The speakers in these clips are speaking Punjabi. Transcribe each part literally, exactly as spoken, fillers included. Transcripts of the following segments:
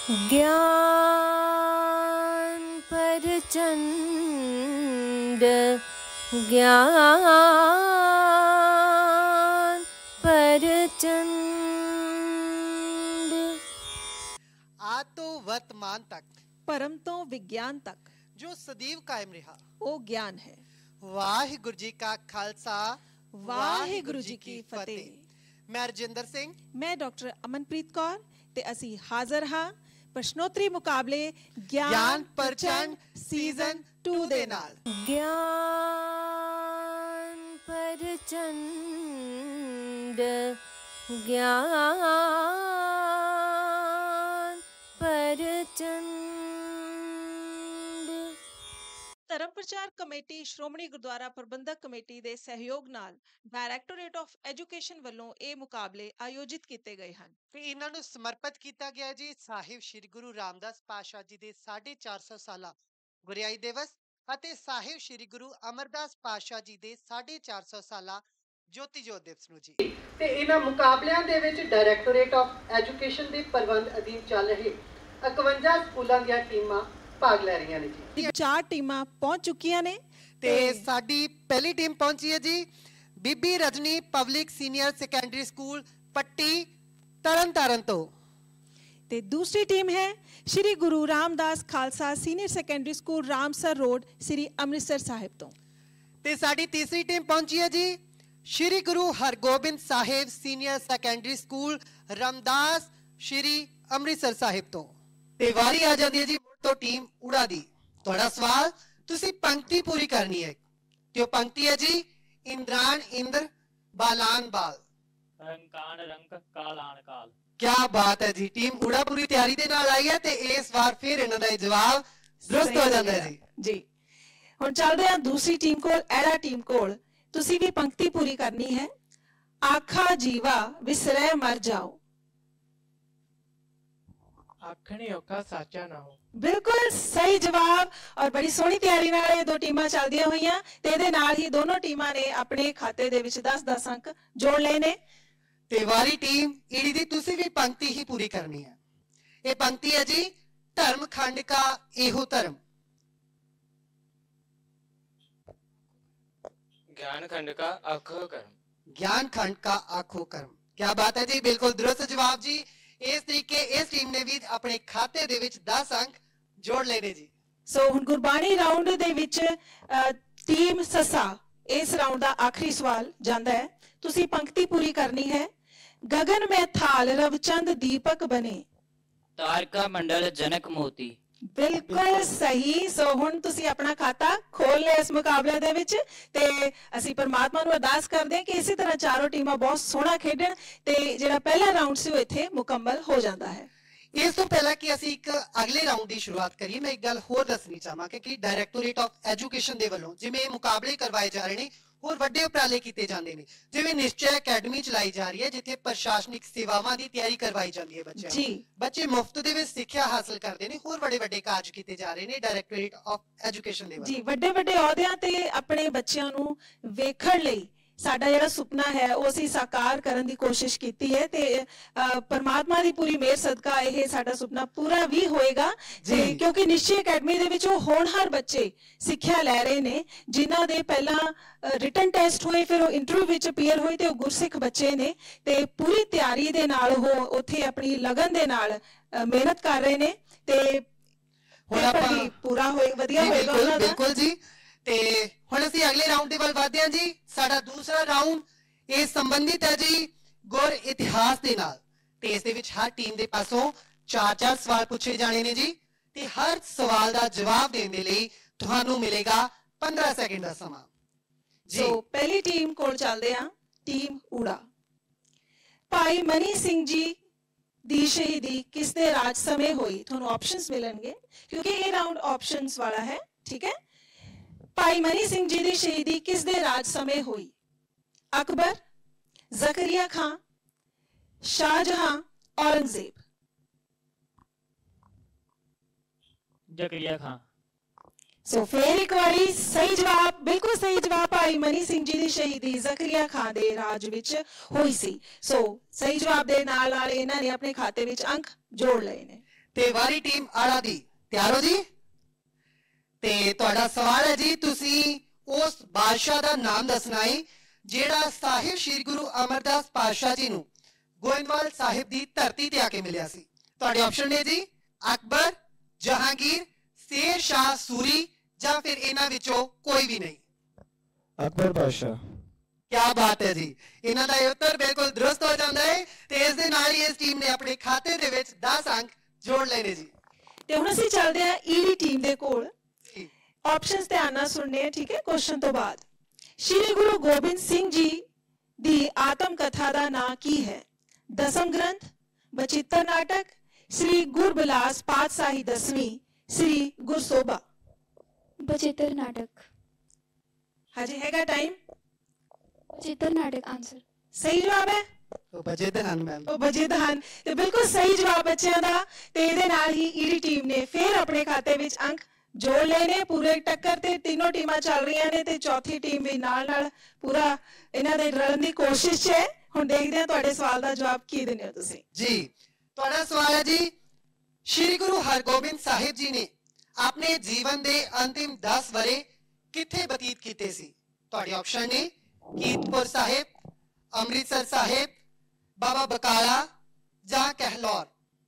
ज्ञान प्रचंड ज्ञान प्रचंड। आ तो वर्तमान तक, परम तो विज्ञान तक जो सदैव कायम रहा, वो ज्ञान है। वाहिगुरु जी का खालसा, वाहिगुरु जी की फतेह। मैं रजिंदर सिंह, मैं डॉक्टर अमनप्रीत कौर ते असी हाजिर हाँ प्रश्नोत्तरी मुकाबले ज्ञान ज्ञान प्रचंड प्रचंड सीजन टू दे नाल। ज्ञान प्रचंड ज्ञान प्रचंड। ਧਰਮ ਪ੍ਰਚਾਰ ਕਮੇਟੀ ਸ਼੍ਰੋਮਣੀ ਗੁਰਦੁਆਰਾ ਪ੍ਰਬੰਧਕ ਕਮੇਟੀ ਦੇ ਸਹਿਯੋਗ ਨਾਲ ਡਾਇਰੈਕਟੋਰੇਟ ਆਫ ਐਜੂਕੇਸ਼ਨ ਵੱਲੋਂ ਇਹ ਮੁਕਾਬਲੇ ਆਯੋਜਿਤ ਕੀਤੇ ਗਏ ਹਨ ਤੇ ਇਹਨਾਂ ਨੂੰ ਸਮਰਪਿਤ ਕੀਤਾ ਗਿਆ ਜੀ ਸਾਹਿਬ ਸ੍ਰੀ ਗੁਰੂ ਰਾਮਦਾਸ ਪਾਤਸ਼ਾਹ ਜੀ ਦੇ ਸਾਢੇ ਚਾਰ ਸੌ ਸਾਲਾ ਗੁਰਿਆਈ ਦਿਵਸ ਅਤੇ ਸਾਹਿਬ ਸ੍ਰੀ ਗੁਰੂ ਅਮਰਦਾਸ ਪਾਤਸ਼ਾਹ ਜੀ ਦੇ ਸਾਢੇ ਚਾਰ ਸੌ ਸਾਲਾ ਜੋਤੀ ਜੋਤ ਦਿਵਸ ਨੂੰ ਜੀ। ਤੇ ਇਹਨਾਂ ਮੁਕਾਬਲਿਆਂ ਦੇ ਵਿੱਚ ਡਾਇਰੈਕਟੋਰੇਟ ਆਫ ਐਜੂਕੇਸ਼ਨ ਦੇ ਪ੍ਰਬੰਧ ਅਧੀਨ ਚੱਲ ਰਹੇ ਇਕਵੰਜਾ ਸਕੂਲਾਂ ਦੀਆਂ ਟੀਮਾਂ ਭਾਗ ਲੈ ਰਹੀਆਂ ਨੇ ਜੀ। ਚਾਰ ਟੀਮਾਂ ਪਹੁੰਚ ਚੁੱਕੀਆਂ ਨੇ ਤੇ ਸਾਡੀ ਪਹਿਲੀ ਟੀਮ ਪਹੁੰਚੀ ਹੈ ਜੀ Bibi Rajni public senior secondary school Patti Tarn Taran ਤੋਂ। ਤੇ ਦੂਸਰੀ ਟੀਮ ਹੈ Shri Guru Ramdas Khalsa senior secondary school Ramsar road Sri Amritsar Sahib ਤੋਂ। ਤੇ ਸਾਡੀ ਤੀਸਰੀ ਟੀਮ ਪਹੁੰਚੀ ਹੈ ਜੀ Shri Guru Hargobind Sahib senior secondary school Ramdas Shri Amritsar Sahib ਤੋਂ। ਤੇ ਵਾਰੀ ਆ ਜਾਂਦੀ ਹੈ ਜੀ ਤੋਂ ਟੀਮ ਉੜਾ ਦੀ। ਤੁਹਾਡਾ ਸਵਾਲ ਤੁਸੀਂ ਪੰਕਤੀ ਪੂਰੀ ਕਰਨੀ ਹੈ ਤੇ ਉਹ ਪੰਕਤੀ ਹੈ ਜੀ ਇੰਦਰਾਨ ਇੰਦਰ ਬਾਲਾਨ ਬਾਲ ਰੰਕਾਨ ਰੰਕ ਕਾਲਾਨ ਕਾਲ। क्या बात है जी, टीम उड़ा पूरी तैयारी दे नाल आई है ते इस बार फिर इन्हां दा जवाब दुरुस्त हो जांदा है जी। जी हुण चलदे हां दूसरी टीम कोल। एड़ा टीम कोल तुसी भी पंक्ति पूरी करनी है। आखा जीवा विसरै मर जाओ। आखने औखा साचा ना हो। बिल्कुल सही जवाब और बड़ी सोहनी तैयारी नाल ये दो टीमां चलदियां होईयां ते इहदे नाल ही दोनों टीमां ने अपने खाते दे विच दस दस अंक जोड़ लए ने। ते वारी टीम ईडी दी तुसी भी पंक्ति ही पूरी करनी है। ये पंक्ति है जी धर्म खंड का एहो धर्म। ज्ञान खंड का आखो कर्म। ज्ञान खंड का आखो कर्म। क्या बात है जी, बिल्कुल दुरुस्त जवाब जी। इस तरीके इस टीम ने भी अपने खाते दे विच दस अंक जोड़ लेने जी। सो हुण गुरबाणी राउंड दे विच टीम ससा इस राउंड दा आखिरी सवाल जांदा है। तुसी पंक्ति पूरी करनी है। गगन में थाल रवचंद दीपक बने। तारका मंडल जनक मोती। बिल्कुल सही। सो हुण तुसी अपना खाता खोल लिया इस मुकाबले दे विच ते असी परमात्मा नूं अरदास करदे हां कि इसी तरह चारों टीमां बहुत सोहना खेडण ते जिहड़ा पहला राउंड सी ओह इत्थे मुकम्मल हो जांदा है। इस तो पहला कि ਅਸੀਂ ਇੱਕ ਅਗਲੇ ਰਾਉਂਡ ਦੀ ਸ਼ੁਰੂਆਤ ਕਰੀਏ ਮੈਂ ਇੱਕ ਗੱਲ ਹੋਰ ਦੱਸਣੀ ਚਾਹਾਂਗਾ ਕਿ ਡਾਇਰੈਕਟੋਰੇਟ ਆਫ ਐਜੂਕੇਸ਼ਨ ਦੇ ਵੱਲੋਂ ਜਿਵੇਂ ਮੁਕਾਬਲੇ ਕਰਵਾਏ ਜਾ ਰਹੇ ਨੇ ਹੋਰ ਵੱਡੇ ਉਪਰਾਲੇ ਕੀਤੇ ਜਾਂਦੇ ਨੇ ਜਿਵੇਂ ਨਿਸ਼ਚੈ ਅਕੈਡਮੀ ਚਲਾਈ ਜਾ ਰਹੀ ਹੈ ਜਿੱਥੇ ਪ੍ਰਸ਼ਾਸਨਿਕ ਸੇਵਾਵਾਂ ਦੀ ਤਿਆਰੀ ਕਰਵਾਈ ਜਾਂਦੀ ਹੈ ਬੱਚਿਆਂ ਨੂੰ। ਬੱਚੇ ਮੁਫਤ ਦੇ ਵਿੱਚ ਸਿੱਖਿਆ ਹਾਸਲ ਕਰਦੇ ਨੇ। ਹੋਰ ਵੱਡੇ ਵੱਡੇ ਕਾਰਜ ਕੀਤੇ ਜਾ ਰਹੇ ਨੇ ਡਾਇਰੈਕਟੋਰੇਟ ਆਫ ਐਜੂਕੇਸ਼ਨ ਦੇ ਵੱਲੋਂ। ਜੀ ਵੱਡੇ ਵੱਡੇ ਅਹੁਦਿਆਂ ਤੇ ਆਪਣੇ ਬੱਚਿਆਂ ਨੂੰ ਵੇਖਣ ਲਈ ਸਾਡਾ ਜਿਹੜਾ ਸੁਪਨਾ ਹੈ ਉਹ ਅਸੀਂ ਸਾਕਾਰ ਕਰਨ ਦੀ ਕੋਸ਼ਿਸ਼ ਕੀਤੀ ਹੈ ਤੇ ਪਰਮਾਤਮਾ ਦੀ ਪੂਰੀ ਮਿਹਰ ਸਦਕਾ ਇਹ ਸਾਡਾ ਸੁਪਨਾ ਪੂਰਾ ਵੀ ਹੋਏਗਾ ਕਿਉਂਕਿ ਨਿਸ਼ਚੈ ਅਕੈਡਮੀ ਦੇ ਵਿੱਚ ਉਹ ਹੋਣਹਾਰ ਬੱਚੇ ਸਿੱਖਿਆ ਲੈ ਰਹੇ ਨੇ ਜਿਨ੍ਹਾਂ ਦੇ ਪਹਿਲਾਂ ਰਿਟਨ ਟੈਸਟ ਹੋਏ ਫਿਰ ਉਹ ਇੰਟਰਵਿਊ ਵਿੱਚ ਅਪੀਅਰ ਹੋਏ ਤੇ ਉਹ ਗੁਰਸਿੱਖ ਬੱਚੇ ਨੇ ਤੇ ਪੂਰੀ ਤਿਆਰੀ ਦੇ ਨਾਲ ਉਹ ਉੱਥੇ ਆਪਣੀ ਲਗਨ ਦੇ ਨਾਲ ਮਿਹਨਤ ਕਰ ਰਹੇ ਨੇ ਤੇ ਹੁਣ ਆਪਾਂ ਪੂਰਾ ਹੋਏ ਵਧੀਆ ਹੋਏਗਾ ਉਹਨਾਂ ਦਾ। ਬਿਲਕੁਲ ਜੀ। ਤੇ ਹੁਣ ਅਸੀਂ ਅਗਲੇ ਰਾਉਂਡ ਦੇ ਵੱਲ ਵਧਦੇ ਹਾਂ ਜੀ। ਸਾਡਾ ਦੂਸਰਾ ਰਾਉਂਡ ਇਹ ਸੰਬੰਧਿਤ ਹੈ ਜੀ ਗੁਰ ਇਤਿਹਾਸ ਦੇ ਨਾਲ ਤੇ ਇਸ ਦੇ ਵਿੱਚ ਹਰ ਟੀਮ ਦੇ ਪਾਸੋਂ ਚਾਰ ਚਾਰ ਸਵਾਲ ਪੁੱਛੇ ਜਾਣੇ ਨੇ ਜੀ ਤੇ ਹਰ ਸਵਾਲ ਦਾ ਜਵਾਬ ਦੇਣ ਦੇ ਲਈ ਤੁਹਾਨੂੰ ਮਿਲੇਗਾ ਪੰਦਰਾਂ ਸੈਕਿੰਡ ਦਾ ਸਮਾਂ ਜੀ। ਸੋ ਪਹਿਲੀ ਟੀਮ ਕੋਲ ਚੱਲਦੇ ਹਾਂ। ਟੀਮ ਊੜਾ। ਭਾਈ ਮਨੀ ਸਿੰਘ ਜੀ ਦੀ ਸ਼ਹੀਦੀ ਕਿਸ ਦੇ ਰਾਜ ਸਮੇਂ ਹੋਈ? ਤੁਹਾਨੂੰ ਆਪਸ਼ਨਸ ਮਿਲਣਗੇ ਕਿਉਂਕਿ ਇਹ ਰਾਉਂਡ ਆਪਸ਼ਨਸ ਵਾਲਾ ਹੈ। ਠੀਕ ਹੈ। ਭਾਈ ਮਨੀ ਸਿੰਘ ਜੀ ਦੀ ਸ਼ਹੀਦੀ ਕਿਸ ਦੇ ਰਾਜ ਸਮੇਂ ਹੋਈ? ਅਕਬਰ, ਜ਼ਕਰੀਆ ਖਾਨ, ਸ਼ਾਹਜहां, औरंगजेब। ਜ਼ਕਰੀਆ ਖਾਨ। सो फिर एक बारी सही जवाब, बिल्कुल सही जवाब भाई मनी सिंह जी दी शहीदी ਜ਼ਕਰੀਆ ਖਾਨ ਦੇ ਰਾਜ ਵਿੱਚ ਹੋਈ ਸੀ। सो सही जवाब ਦੇ ਨਾਲ ਨਾਲ ਇਹਨਾਂ ਨੇ ਆਪਣੇ ਖਾਤੇ ਵਿੱਚ ਅੰਕ ਜੋੜ ਲਏ ਨੇ। ਤੇ ਵਾਰੀ ਟੀਮ ਆੜਾ ਦੀ। ਤਿਆਰ ਹੋ ਜੀ? ਤੇ ਤੁਹਾਡਾ ਸਵਾਲ ਹੈ ਜੀ, ਤੁਸੀਂ ਉਸ ਬਾਦਸ਼ਾਹ ਦਾ ਨਾਮ ਦੱਸਣਾ ਹੈ ਜਿਹੜਾ ਸਾਹਿਬ ਸ੍ਰੀ ਗੁਰੂ ਅਮਰਦਾਸ ਪਾਤਸ਼ਾਹ ਜੀ ਨੂੰ ਗੋਇੰਦਵਾਲ ਸਾਹਿਬ ਦੀ ਧਰਤੀ ਤੇ ਆ ਕੇ ਮਿਲਿਆ ਸੀ। ਤੁਹਾਡੇ ਆਪਸ਼ਨ ਨੇ ਜੀ ਅਕਬਰ, ਜਹਾਂਗੀਰ, ਸ਼ੇਰ ਸ਼ਾਹ ਸੂਰੀ ਜਾਂ ਫਿਰ ਇਹਨਾਂ ਵਿੱਚੋਂ ਕੋਈ ਵੀ ਨਹੀਂ। ਅਕਬਰ ਪਾਸ਼ਾ। ਕਿਆ ਬਾਤ ਹੈ ਜੀ, ਇਹਨਾਂ ਦਾ ਇਹ ਉੱਤਰ ਬਿਲਕੁਲ ਦਰੁਸਤ ਹੋ ਜਾਂਦਾ ਹੈ ਤੇ ਇਸ ਦੇ ਨਾਲ ਹੀ ਇਸ ਟੀਮ ਨੇ ਆਪਣੇ ਖਾਤੇ ਦੇ ਵਿੱਚ ਦਸ ਅੰਕ ਜੋੜ ਲਏ ਨੇ ਜੀ। ਤੇ ਹੁਣ ਅਸੀਂ ਚੱਲਦੇ ਹਾਂ ਈਡੀ ਟੀਮ ਦੇ ਕੋਲ। ਆਪਸ਼ਨਸ ਧਿਆਨ ਨਾਲ ਸੁਣਨੇ ਆ, ਠੀਕ ਹੈ? ਕੁਐਸਚਨ ਤੋਂ ਬਾਅਦ ਸ਼੍ਰੀ ਗੁਰੂ ਗੋਬਿੰਦ ਸਿੰਘ ਜੀ ਦੀ ਆਤਮ ਕਥਾ ਦਾ ਨਾਂ ਕੀ ਹੈ? ਦਸਮ ਗ੍ਰੰਥ, ਬਚਿੱਤਰ ਨਾਟਕ, ਸ੍ਰੀ ਗੁਰਬਿਲਾਸ ਪਾਤਸ਼ਾਹੀ ਦਸਵੀਂ, ਸ੍ਰੀ ਗੁਰਸੋਭਾ। बचेतर नाटक। ਹਜੇ ਹੈਗਾ ਟਾਈਮ। बचेतर नाटक आंसर। ਸਹੀ ਜਵਾਬ ਹੈ? ਉਹ ਬਜੇ ਦੇ ਹਨ ਮੈਮ। ਉਹ ਬਜੇ ਹਨ ਤੇ ਬਿਲਕੁਲ ਸਹੀ ਜਵਾਬ ਬੱਚਿਆਂ ਦਾ। ਤੇ ਇਹਦੇ ਨਾਲ ਹੀ ਈਡੀ ਟੀਮ ਨੇ ਫਿਰ ਆਪਣੇ ਖਾਤੇ ਵਿੱਚ ਅੰਕ ਜੋੜ ਲਏ ਨੇ। ਪੂਰੇ ਟੱਕਰ ਤੇ ਤਿੰਨੋਂ ਟੀਮਾਂ ਚੱਲ ਰਹੀਆਂ ਨੇ ਤੇ ਚੌਥੀ ਟੀਮ ਵੀ ਨਾਲ ਨਾਲ ਪੂਰਾ ਇਹਨਾਂ ਦੇ ਰਲਣ ਦੀ ਕੋਸ਼ਿਸ਼ 'ਚ ਹੈ। ਹੁਣ ਦੇਖਦੇ ਹਾਂ ਤੁਹਾਡੇ ਸਵਾਲ ਦਾ ਜਵਾਬ ਕੀ ਦਿੰਦੇ ਹੋ ਤੁਸੀਂ ਜੀ। ਤੁਹਾਡਾ ਸਵਾਲ ਹੈ ਜੀ, ਸ਼੍ਰੀ ਗੁਰੂ ਹਰਗੋਬਿੰਦ ਸਾਹਿਬ ਜੀ ਨੇ ਆਪਣੇ ਜੀਵਨ ਦੇ ਅੰਤਿਮ ਦਸ ਵਰੇ ਕਿੱਥੇ ਬਤੀਤ ਕੀਤੇ ਸੀ? ਤੁਹਾਡੇ ਆਪਸ਼ਨ ਨੇ ਕੀਰਤਪੁਰ ਸਾਹਿਬ, ਅੰਮ੍ਰਿਤਸਰ ਸਾਹਿਬ, ਬਾਬਾ ਬਕਾਲਾ ਜਾਂ ਕਹਿਲੌਰ।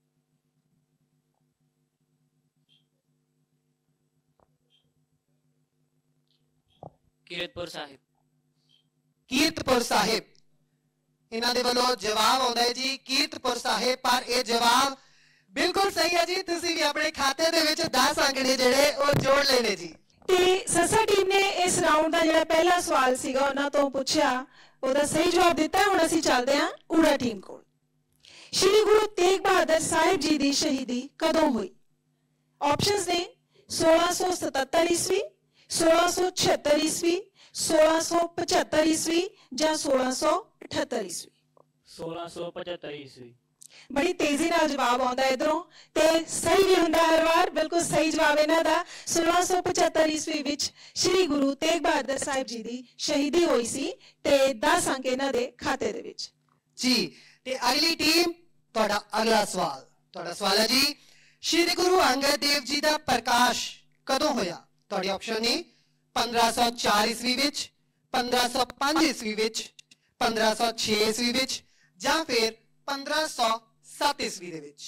ਕੀਰਤਪੁਰ ਸਾਹਿਬ। ਕੀਰਤਪੁਰ ਸਾਹਿਬ ਇਹਨਾਂ ਦੇ ਵੱਲੋਂ ਜਵਾਬ ਆਉਂਦਾ ਹੈ ਜੀ ਕੀਰਤਪੁਰ ਸਾਹਿਬ, ਪਰ ਇਹ ਜਵਾਬ ਬਿਲਕੁਲ ਸਹੀ ਹੈ ਜੀ। ਤੁਸੀਂ ਵੀ ਆਪਣੇ ਖਾਤੇ ਦੇ ਵਿੱਚ ਦਸ ਅੰਕ ਨੇ ਜਿਹੜੇ ਉਹ ਜੋੜ ਲਏ ਨੇ ਜੀ। ਤੇ ਸੱਸਾ ਟੀਮ ਨੇ ਇਸ ਰਾਉਂਡ ਦਾ ਜਿਹੜਾ ਪਹਿਲਾ ਸਵਾਲ ਸੀਗਾ ਉਹਨਾਂ ਤੋਂ ਪੁੱਛਿਆ, ਉਹਦਾ ਸਹੀ ਜਵਾਬ ਦਿੱਤਾ। ਹੁਣ ਅਸੀਂ ਚੱਲਦੇ ਹਾਂ ਊੜਾ ਟੀਮ ਕੋਲ। ਸ਼੍ਰੀ ਗੁਰੂ ਤੇਗ ਬਹਾਦਰ ਸਾਹਿਬ ਜੀ ਦੀ ਸ਼ਹੀਦੀ ਕਦੋਂ ਹੋਈ? ਆਪਸ਼ਨਸ ਨੇ ਸੋਲਾਂ ਸੌ ਸਤੱਤਰ ਈਸਵੀ, ਸੋਲਾਂ ਸੌ ਛਿਅੱਤਰ ਈਸਵੀ, ਸੋਲਾਂ ਸੌ ਪਝੱਤਰ ਈਸਵੀ ਜਾਂ ਸੋਲਾਂ ਸੌ ਅਠੱਤਰ ਈਸਵੀ। ਸੋਲਾਂ ਸੌ ਪਝੱਤਰ ਈਸਵੀ। ਬੜੀ ਤੇਜ਼ੀ ਨਾਲ ਜਵਾਬ ਆਉਂਦਾ ਇਧਰੋਂ ਤੇ ਸਹੀ ਵੀ ਹੁੰਦਾ ਹਰ ਵਾਰ। ਬਿਲਕੁਲ ਸਹੀ ਜਵਾਬ ਇਹਨਾਂ ਦਾ ਸੋਲਾਂ ਸੌ ਪਝੱਤਰ ਈਸਵੀ ਵਿੱਚ ਸ਼੍ਰੀ ਗੁਰੂ ਤੇਗ ਬਹਾਦਰ ਸਾਹਿਬ ਜੀ ਦੀ ਸ਼ਹੀਦੀ ਹੋਈ ਸੀ ਤੇ ਦਸ ਅੰਕ ਇਹਨਾਂ ਦੇ ਖਾਤੇ ਦੇ ਵਿੱਚ ਜੀ। ਤੇ ਅਗਲੀ ਟੀਮ, ਤੁਹਾਡਾ ਅਗਲਾ ਸਵਾਲ। ਤੁਹਾਡਾ ਸਵਾਲ ਹੈ ਜੀ, ਸ਼੍ਰੀ ਗੁਰੂ ਅੰਗਦ ਦੇਵ ਜੀ ਦਾ ਪ੍ਰਕਾਸ਼ ਕਦੋਂ ਹੋਇਆ? ਤੁਹਾਡੇ ਆਪਸ਼ਨ ਨੇ ਪੰਦਰਾਂ ਸੌ ਚਾਰ ਈਸਵੀ ਵਿੱਚ, ਪੰਦਰਾਂ ਸੌ ਪੰਜ ਈਸਵੀ ਵਿੱਚ, ਪੰਦਰਾਂ ਸੌ ਛੇ ਈਸਵੀ ਵਿੱਚ ਜਾਂ ਫਿਰ ਪੰਦਰਾਂ ਸੌ ਸੱਤ ਈਸਵੀ ਦੇ ਵਿੱਚ।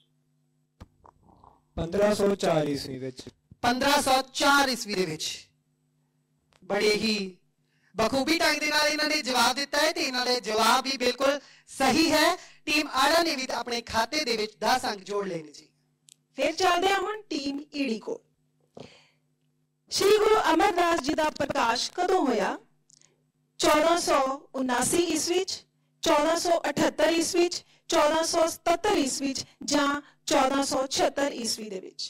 ਪੰਦਰਾਂ ਸੌ ਚਾਰ ਈਸਵੀ ਵਿੱਚ। ਪੰਦਰਾਂ ਸੌ ਚਾਰ ਈਸਵੀ ਦੇ ਵਿੱਚ। ਬੜੇ ਹੀ ਬਖੂਬੀ ਢੰਗ ਦੇ ਨਾਲ ਇਹਨਾਂ ਨੇ ਜਵਾਬ ਦਿੱਤਾ ਹੈ ਤੇ ਇਹਨਾਂ ਦੇ ਜਵਾਬ ਵੀ ਬਿਲਕੁਲ ਸਹੀ ਹੈ। ਟੀਮ ਆੜਾ ਨੇ ਵੀ ਆਪਣੇ ਖਾਤੇ ਦੇ ਵਿੱਚ ਦਸ ਅੰਕ ਜੋੜ ਲਏ ਨੇ ਜੀ। ਫਿਰ ਚੱਲਦੇ ਹਾਂ ਹੁਣ ਟੀਮ ਈਡੀ ਕੋਲ। ਸ਼੍ਰੀ ਗੁਰੂ ਅਮਰਦਾਸ ਜੀ ਦਾ ਪ੍ਰਕਾਸ਼ ਕਦੋਂ ਹੋਇਆ? ਚੌਦਾਂ ਸੌ ਉਨਾਸੀ ਈਸਵੀ ਵਿੱਚ, ਚੌਦਾਂ ਸੌ ਅਠੱਤਰ ਈਸਵੀ ਵਿੱਚ, ਚੌਦਾਂ ਸੌ ਸਤੱਤਰ ਈਸਵੀ ਵਿੱਚ ਜਾਂ ਚੌਦਾਂ ਸੌ ਛਿਅੱਤਰ ਈਸਵੀ ਦੇ ਵਿੱਚ।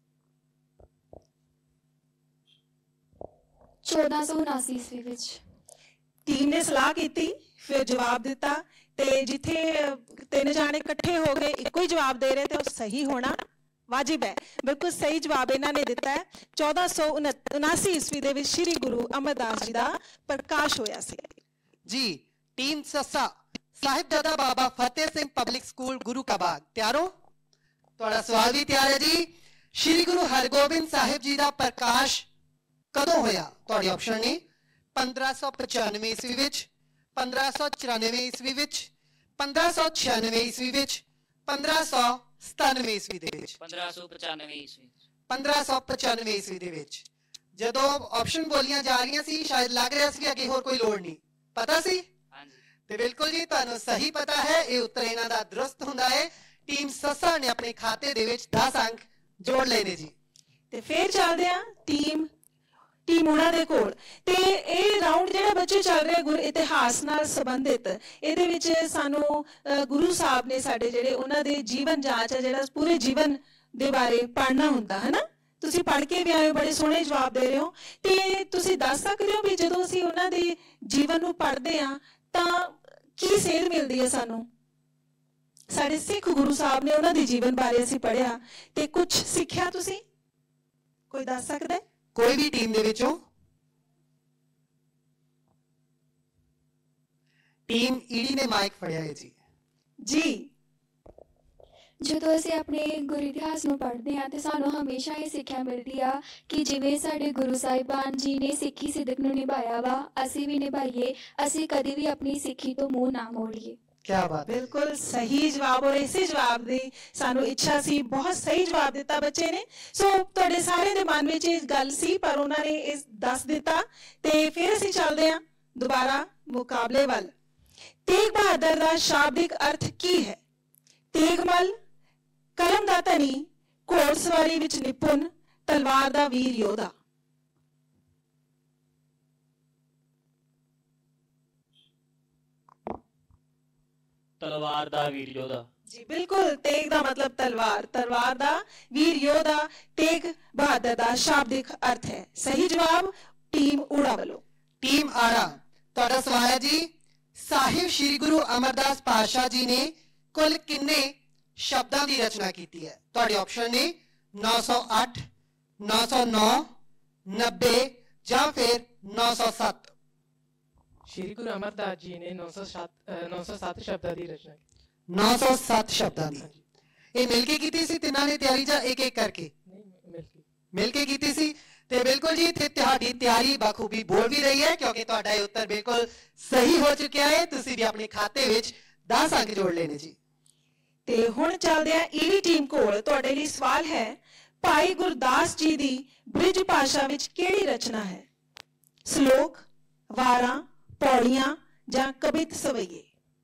चौदह सौ उनासी ईस्वी विच। ਟੀਮ ਨੇ ਸਲਾਹ ਕੀਤੀ ਫਿਰ ਜਵਾਬ ਦਿੱਤਾ ਤੇ ਜਿੱਥੇ ਤਿੰਨ ਜਾਣੇ ਇਕੱਠੇ ਹੋ ਗਏ ਇੱਕੋ ਹੀ ਜਵਾਬ ਦੇ ਰਹੇ ਤੇ ਉਹ ਸਹੀ ਹੋਣਾ ਵਾਜਿਬ ਹੈ। ਬਿਲਕੁਲ ਸਹੀ ਜਵਾਬ ਇਹਨਾਂ ਨੇ ਦਿੱਤਾ ਹੈ। ਚੌਦਾਂ ਸੌ ਉਨਾਸੀ ਈਸਵੀ ਦੇ ਵਿੱਚ ਸ਼੍ਰੀ ਗੁਰੂ ਅਮਰਦਾਸ ਜੀ ਦਾ ਪ੍ਰਕਾਸ਼ ਹੋਇਆ ਸੀ ਜੀ। Team ਸੱਸਾ, Sahibzada Baba Fateh Singh public school ਗੁਰੂ ਕਾ ਬਾਗ। ਤਿਆਰ ਹੋ? ਤੁਹਾਡਾ ਸਵਾਲ ਵੀ ਤਿਆਰ ਹੈ ਜੀ। ਸ਼੍ਰੀ ਗੁਰੂ ਹਰਗੋਬਿੰਦ ਸਾਹਿਬ ਜੀ ਦਾ ਪ੍ਰਕਾਸ਼ ਕਦੋਂ ਹੋਇਆ? ਤੁਹਾਡੇ ਆਪਸ਼ਨ ਨੇ ਪੰਦਰਾਂ ਸੌ ਪਚਾਨਵੇਂ ਈਸਵੀ ਵਿੱਚ, ਪੰਦਰਾਂ ਸੌ ਚੁਰਾਨਵੇਂ ਈਸਵੀ ਵਿੱਚ, ਪੰਦਰਾਂ ਸੌ ਛਿਆਨਵੇਂ ਈਸਵੀ ਵਿੱਚ, ਪੰਦਰਾਂ ਸੌ ਸਤਾਨਵੇਂ ਈਸਵੀ ਦੇ ਵਿੱਚ। ਪੰਦਰਾਂ ਸੌ ਪਚਾਨਵੇਂ ਈਸਵੀ। ਪੰਦਰਾਂ ਸੌ ਪਚਾਨਵੇਂ ਈਸਵੀ ਦੇ ਵਿੱਚ। ਜਦੋਂ ਆਪਸ਼ਨ ਬੋਲੀਆਂ ਜਾ ਰਹੀਆਂ ਸੀ ਸ਼ਾਇਦ ਲੱਗ ਰਿਹਾ ਸੀ ਅੱਗੇ ਹੋਰ ਕੋਈ ਲੋੜ ਨਹੀਂ। ਪਤਾ ਸੀ? ਹਾਂਜੀ। ਤੇ ਬਿਲਕੁਲ ਜੀ ਤੁਹਾਨੂੰ ਸਹੀ ਪਤਾ ਹੈ। ਇਹ ਉੱਤਰ ਇਹਨਾਂ ਦਾ ਦਰੁਸਤ ਹੁੰਦਾ ਹੈ। ਟੀਮ ਸੱਸਾ ਨੇ ਆਪਣੇ ਖਾਤੇ ਦੇ ਵਿੱਚ ਦਸ ਅੰਕ ਜੋੜ ਲਏ ਨੇ ਜੀ। ਤੇ ਫਿਰ ਚੱਲਦੇ ਆ ਟੀਮ ਟੀਮ ਉਹਨਾਂ ਦੇ ਕੋਲ। ਤੇ ਇਹ ਰਾਉਂਡ ਜਿਹੜਾ ਬੱਚੇ ਚੱਲ ਰਿਹਾ ਗੁਰ ਇਤਿਹਾਸ ਨਾਲ ਸੰਬੰਧਿਤ, ਇਹਦੇ ਵਿੱਚ ਸਾਨੂੰ ਗੁਰੂ ਸਾਹਿਬ ਨੇ ਸਾਡੇ ਜਿਹੜੇ ਉਹਨਾਂ ਦੇ ਜੀਵਨ ਜਾਂਚ ਹੈ ਜਿਹੜਾ ਪੂਰੇ ਜੀਵਨ ਦੇ ਬਾਰੇ ਪੜ੍ਹਨਾ ਹੁੰਦਾ ਹੈ ਨਾ। ਤੁਸੀਂ ਪੜ੍ਹ ਕੇ ਵੀ ਆਏ ਹੋ, ਬੜੇ ਸੋਹਣੇ ਜਵਾਬ ਦੇ ਰਹੇ ਹੋ। ਤੇ ਤੁਸੀਂ ਦੱਸ ਸਕਦੇ ਹੋ ਵੀ ਜਦੋਂ ਅਸੀਂ ਉਹਨਾਂ ਦੇ ਜੀਵਨ ਨੂੰ ਪੜ੍ਹਦੇ ਹਾਂ ਤਾਂ ਕੀ ਸੇਧ ਮਿਲਦੀ ਹੈ ਸਾਨੂੰ? ਸਾਡੇ ਸਿੱਖ ਗੁਰੂ ਸਾਹਿਬ ਨੇ ਉਹਨਾਂ ਦੇ ਜੀਵਨ ਬਾਰੇ ਅਸੀਂ ਪੜ੍ਹਿਆ ਤੇ ਕੁਝ ਸਿੱਖਿਆ। ਤੁਸੀਂ ਕੋਈ ਦੱਸ ਸਕਦਾ ਹੈ? ਕੋਈ ਵੀ ਟੀਮ ਦੇ ਵਿੱਚੋਂ? ਟੀਮ ਈਡੀ ਨੇ ਮਾਈਕ ਫੜਿਆ ਹੈ ਜੀ। ਜੀ। ਜਦੋਂ ਅਸੀਂ ਆਪਣੇ ਗੁਰੂ ਇਤਿਹਾਸ ਨੂੰ ਪੜ੍ਹਦੇ ਹਾਂ ਤੇ ਸਾਨੂੰ ਹਮੇਸ਼ਾ ਇਹ ਸਿੱਖਿਆ ਮਿਲਦੀ ਆ ਕਿ ਜਿਵੇਂ ਸਾਡੇ ਗੁਰੂ ਸਾਹਿਬਾਨ ਜੀ ਨੇ ਸਿੱਖੀ ਸਿਦਕ ਨੂੰ ਨਿਭਾਇਆ ਵਾ, ਅਸੀਂ ਵੀ ਨਿਭਾਈਏ। ਅਸੀਂ ਕਦੇ ਵੀ ਆਪਣੀ ਸਿੱਖੀ ਤੋਂ ਮੂੰਹ ਨਾ ਮੋੜੀਏ। क्या बात है। ਬਿਲਕੁਲ ਸਹੀ ਜਵਾਬ, ਔਰ ਇਸੇ ਜਵਾਬ ਦੀ ਸਾਨੂੰ ਇੱਛਾ ਸੀ। ਬਹੁਤ ਸਹੀ ਜਵਾਬ ਦਿੱਤਾ ਬੱਚੇ ਨੇ। ਸੋ ਤੁਹਾਡੇ ਸਾਰਿਆਂ ਦੇ ਮਨ ਵਿੱਚ ਇਹ ਗੱਲ ਸੀ, ਪਰ ਉਹਨਾਂ ਨੇ ਇਸ ਦੱਸ ਦਿੱਤਾ। ਤੇ ਫਿਰ ਅਸੀਂ ਚੱਲਦੇ ਹਾਂ ਦੁਬਾਰਾ ਮੁਕਾਬਲੇ ਵੱਲ। ਤੇਗ ਬਹਾਦਰ ਦਾ ਸ਼ਾਬਦਿਕ ਅਰਥ ਕੀ ਹੈ? ਤੇਗਮਲ, ਕਲਮ ਦਾ ਧਨੀ, ਘੋੜਸਵਾਰੀ ਵਿੱਚ ਨਿਪੁੰਨ, ਤਲਵਾਰ ਦਾ ਵੀਰ ਯੋਧਾ। ਤਲਵਾਰ ਦਾ ਵੀਰ ਯੋਧਾ। ਜੀ ਬਿਲਕੁਲ, ਤੇਗ ਦਾ ਮਤਲਬ ਤਲਵਾਰ, ਤਲਵਾਰ ਦਾ ਵੀਰ ਯੋਧਾ ਤੇਗ ਬਹਾਦਰ ਦਾ ਸ਼ਾਬਦਿਕ ਅਰਥ ਹੈ। ਸਹੀ ਜਵਾਬ ਟੀਮ ਊੜਾ ਵੱਲੋਂ। ਟੀਮ ਆੜਾ, ਤੁਹਾਡਾ ਸਵਾਲ ਹੈ ਜੀ, ਸਾਹਿਬ ਸ੍ਰੀ ਗੁਰੂ ਅਮਰਦਾਸ ਪਾਤਸ਼ਾਹ ਜੀ ਨੇ ਕੁੱਲ ਕਿੰਨੇ ਸ਼ਬਦਾਂ ਦੀ ਰਚਨਾ ਕੀਤੀ ਹੈ? ਤੁਹਾਡੇ ਆਪਸ਼ਨ ਨੇ ਨੌ ਸੌ ਅੱਠ, ਨੌ ਸੌ ਨੌ, ਨੱਬੇ ਜਾਂ ਫਿਰ ਨੌ ਸੌ ਸੱਤ। ਸ਼੍ਰੀ ਗੁਰੂ ਅਮਰਦਾਸ ਜੀ ਨੇ ਨੌ ਸੌ ਸੱਤ ਨੌ ਸੌ ਸੱਤ ਸ਼ਬਦਾਂ ਦੀ ਰਚਨਾ ਕੀਤੀ। ਨੌ ਸੌ ਸੱਤ ਸ਼ਬਦਾਂ ਦੀ। ਇਹ ਮਿਲ ਕੇ ਕੀਤੀ ਸੀ ਤਿੰਨਾਂ ਨੇ ਤਿਆਰੀ ਜਾਂ ਇੱਕ ਇੱਕ ਕਰਕੇ? ਨਹੀਂ, ਮਿਲ ਕੇ ਮਿਲ ਕੇ ਕੀਤੀ ਸੀ। ਤੇ ਬਿਲਕੁਲ ਜੀ, ਇੱਥੇ ਤੁਹਾਡੀ ਤਿਆਰੀ ਬਾਖੂਬੀ ਬੋਲ ਵੀ ਰਹੀ ਹੈ, ਕਿਉਂਕਿ ਤੁਹਾਡਾ ਇਹ ਉੱਤਰ ਬਿਲਕੁਲ ਸਹੀ ਹੋ ਚੁੱਕਿਆ ਹੈ। ਤੁਸੀਂ ਵੀ ਆਪਣੇ ਖਾਤੇ ਵਿੱਚ ਦਸ ਅੰਕ ਜੋੜ ਲੈਣੇ ਜੀ। ਤੇ ਹੁਣ ਚੱਲਦੇ ਆ ਈਡੀ ਟੀਮ ਕੋਲ। ਤੁਹਾਡੇ ਲਈ ਸਵਾਲ ਹੈ, ਭਾਈ ਗੁਰਦਾਸ ਜੀ ਦੀ ਬ੍ਰਿਜ ਭਾਸ਼ਾ ਵਿੱਚ ਕਿਹੜੀ ਰਚਨਾ ਹੈ? ਸ਼ਲੋਕ, ਵਾਰਾਂ, ਪੌੜੀਆਂ ਜਾਂ ਕਵਿਤ ਸਵਈਏ?